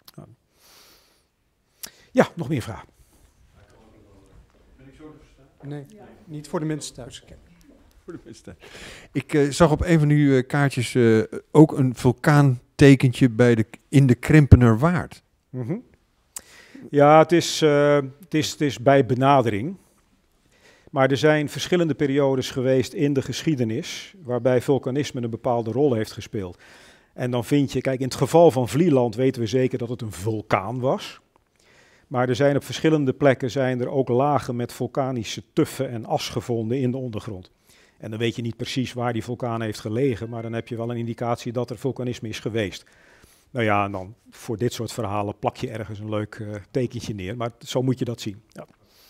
B: Ja, nog meer vragen?
A: Ben ik zo te verstaan? Nee, niet voor de mensen thuis.
F: Voor de mensen thuis. Ik zag op een van uw kaartjes ook een vulkaantekentje in de Krimpenerwaard.
B: Mm-hmm. Ja, het is bij benadering. Maar er zijn verschillende periodes geweest in de geschiedenis waarbij vulkanisme een bepaalde rol heeft gespeeld. En dan vind je, kijk, in het geval van Vlieland weten we zeker dat het een vulkaan was. Maar er zijn op verschillende plekken ook lagen met vulkanische tuffen en as gevonden in de ondergrond. En dan weet je niet precies waar die vulkaan heeft gelegen, maar dan heb je wel een indicatie dat er vulkanisme is geweest. Nou ja, en dan voor dit soort verhalen plak je ergens een leuk tekentje neer, maar zo moet je dat zien. Ja.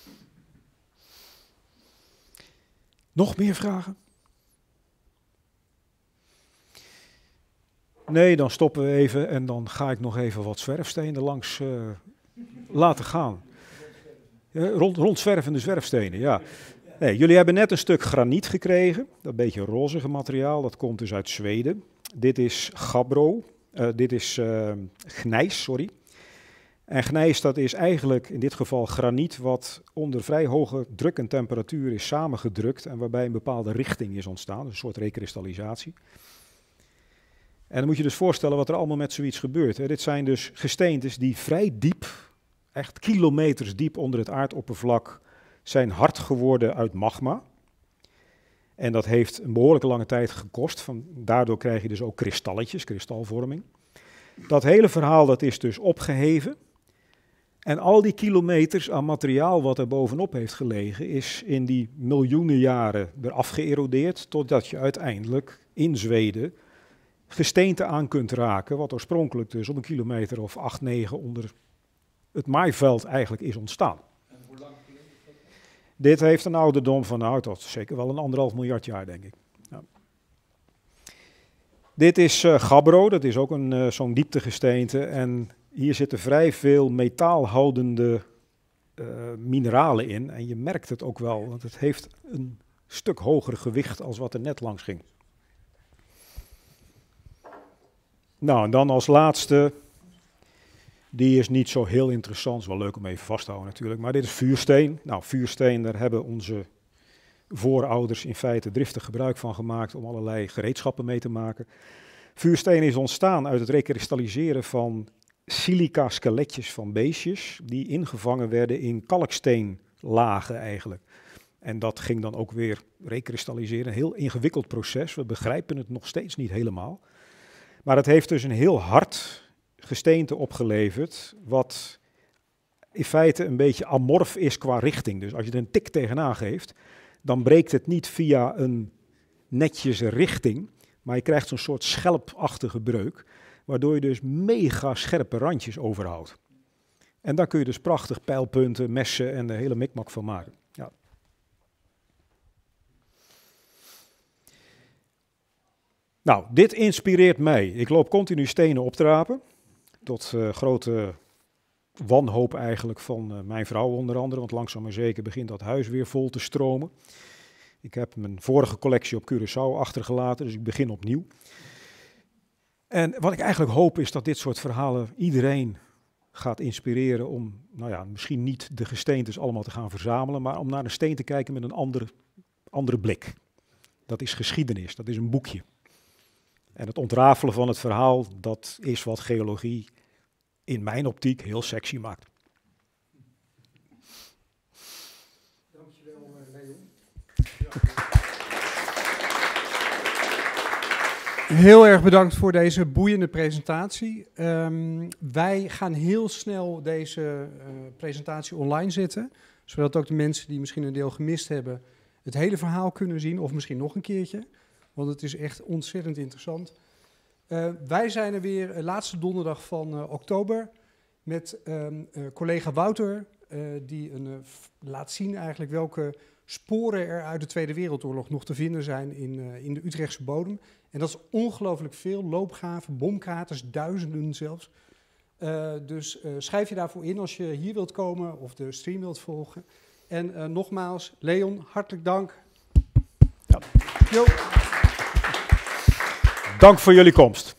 B: Nog meer vragen? Nee, dan stoppen we even en dan ga ik nog even wat zwerfstenen langs laten gaan. Rondzwervende zwerfstenen, ja. Nee, jullie hebben net een stuk graniet gekregen, dat beetje rozige materiaal, dat komt dus uit Zweden. Dit is gabbro, dit is gnijs, sorry. En gnijs, dat is eigenlijk in dit geval graniet wat onder vrij hoge druk en temperatuur is samengedrukt en waarbij een bepaalde richting is ontstaan, een soort rekristallisatie. En dan moet je dus voorstellen wat er allemaal met zoiets gebeurt. Hè. Dit zijn dus gesteentes die vrij diep, echt kilometers diep onder het aardoppervlak, zijn hard geworden uit magma. En dat heeft een behoorlijke lange tijd gekost. Daardoor krijg je dus ook kristalletjes, kristalvorming. Dat hele verhaal dat is dus opgeheven. En al die kilometers aan materiaal wat er bovenop heeft gelegen, is in die miljoenen jaren eraf geërodeerd, totdat je uiteindelijk in Zweden gesteente aan kunt raken, wat oorspronkelijk dus op een kilometer of 8, 9 onder het maaiveld eigenlijk is ontstaan. En hoe lang is dat? Dit heeft een ouderdom van, tot zeker wel een 1,5 miljard jaar, denk ik. Ja. Dit is gabbro, dat is ook zo'n dieptegesteente en hier zitten vrij veel metaalhoudende mineralen in. En je merkt het ook wel, want het heeft een stuk hoger gewicht als wat er net langs ging. Nou, en dan als laatste, die is niet zo heel interessant, is wel leuk om even vast te houden natuurlijk, maar dit is vuursteen. Nou, vuursteen, daar hebben onze voorouders in feite driftig gebruik van gemaakt om allerlei gereedschappen mee te maken. Vuursteen is ontstaan uit het rekristalliseren van silica-skeletjes van beestjes die ingevangen werden in kalksteenlagen eigenlijk. En dat ging dan ook weer rekristalliseren, een heel ingewikkeld proces, we begrijpen het nog steeds niet helemaal. Maar het heeft dus een heel hard gesteente opgeleverd, wat in feite een beetje amorf is qua richting. Dus als je er een tik tegenaan geeft, dan breekt het niet via een netjes richting, maar je krijgt zo'n soort schelpachtige breuk, waardoor je dus mega scherpe randjes overhoudt. En daar kun je dus prachtig pijlpunten, messen en de hele mikmak van maken. Ja. Nou, dit inspireert mij. Ik loop continu stenen op te rapen. Tot grote wanhoop eigenlijk van mijn vrouw onder andere. Want langzaam maar zeker begint dat huis weer vol te stromen. Ik heb mijn vorige collectie op Curaçao achtergelaten, dus ik begin opnieuw. En wat ik eigenlijk hoop is dat dit soort verhalen iedereen gaat inspireren om, nou ja, misschien niet de gesteentes allemaal te gaan verzamelen, maar om naar een steen te kijken met een andere blik. Dat is geschiedenis, dat is een boekje. En het ontrafelen van het verhaal, dat is wat geologie in mijn optiek heel sexy maakt.
A: Dankjewel, Leon. Heel erg bedankt voor deze boeiende presentatie. Wij gaan heel snel deze presentatie online zetten, zodat ook de mensen die misschien een deel gemist hebben, het hele verhaal kunnen zien, of misschien nog een keertje, want het is echt ontzettend interessant. Wij zijn er weer laatste donderdag van oktober met collega Wouter, die laat zien eigenlijk welke sporen er uit de Tweede Wereldoorlog nog te vinden zijn in de Utrechtse bodem. En dat is ongelooflijk veel, loopgraven, bomkraters, duizenden zelfs. Dus schrijf je daarvoor in als je hier wilt komen of de stream wilt volgen. En nogmaals, Leon, hartelijk dank.
B: Ja.
A: Jo.
B: Dank voor jullie komst.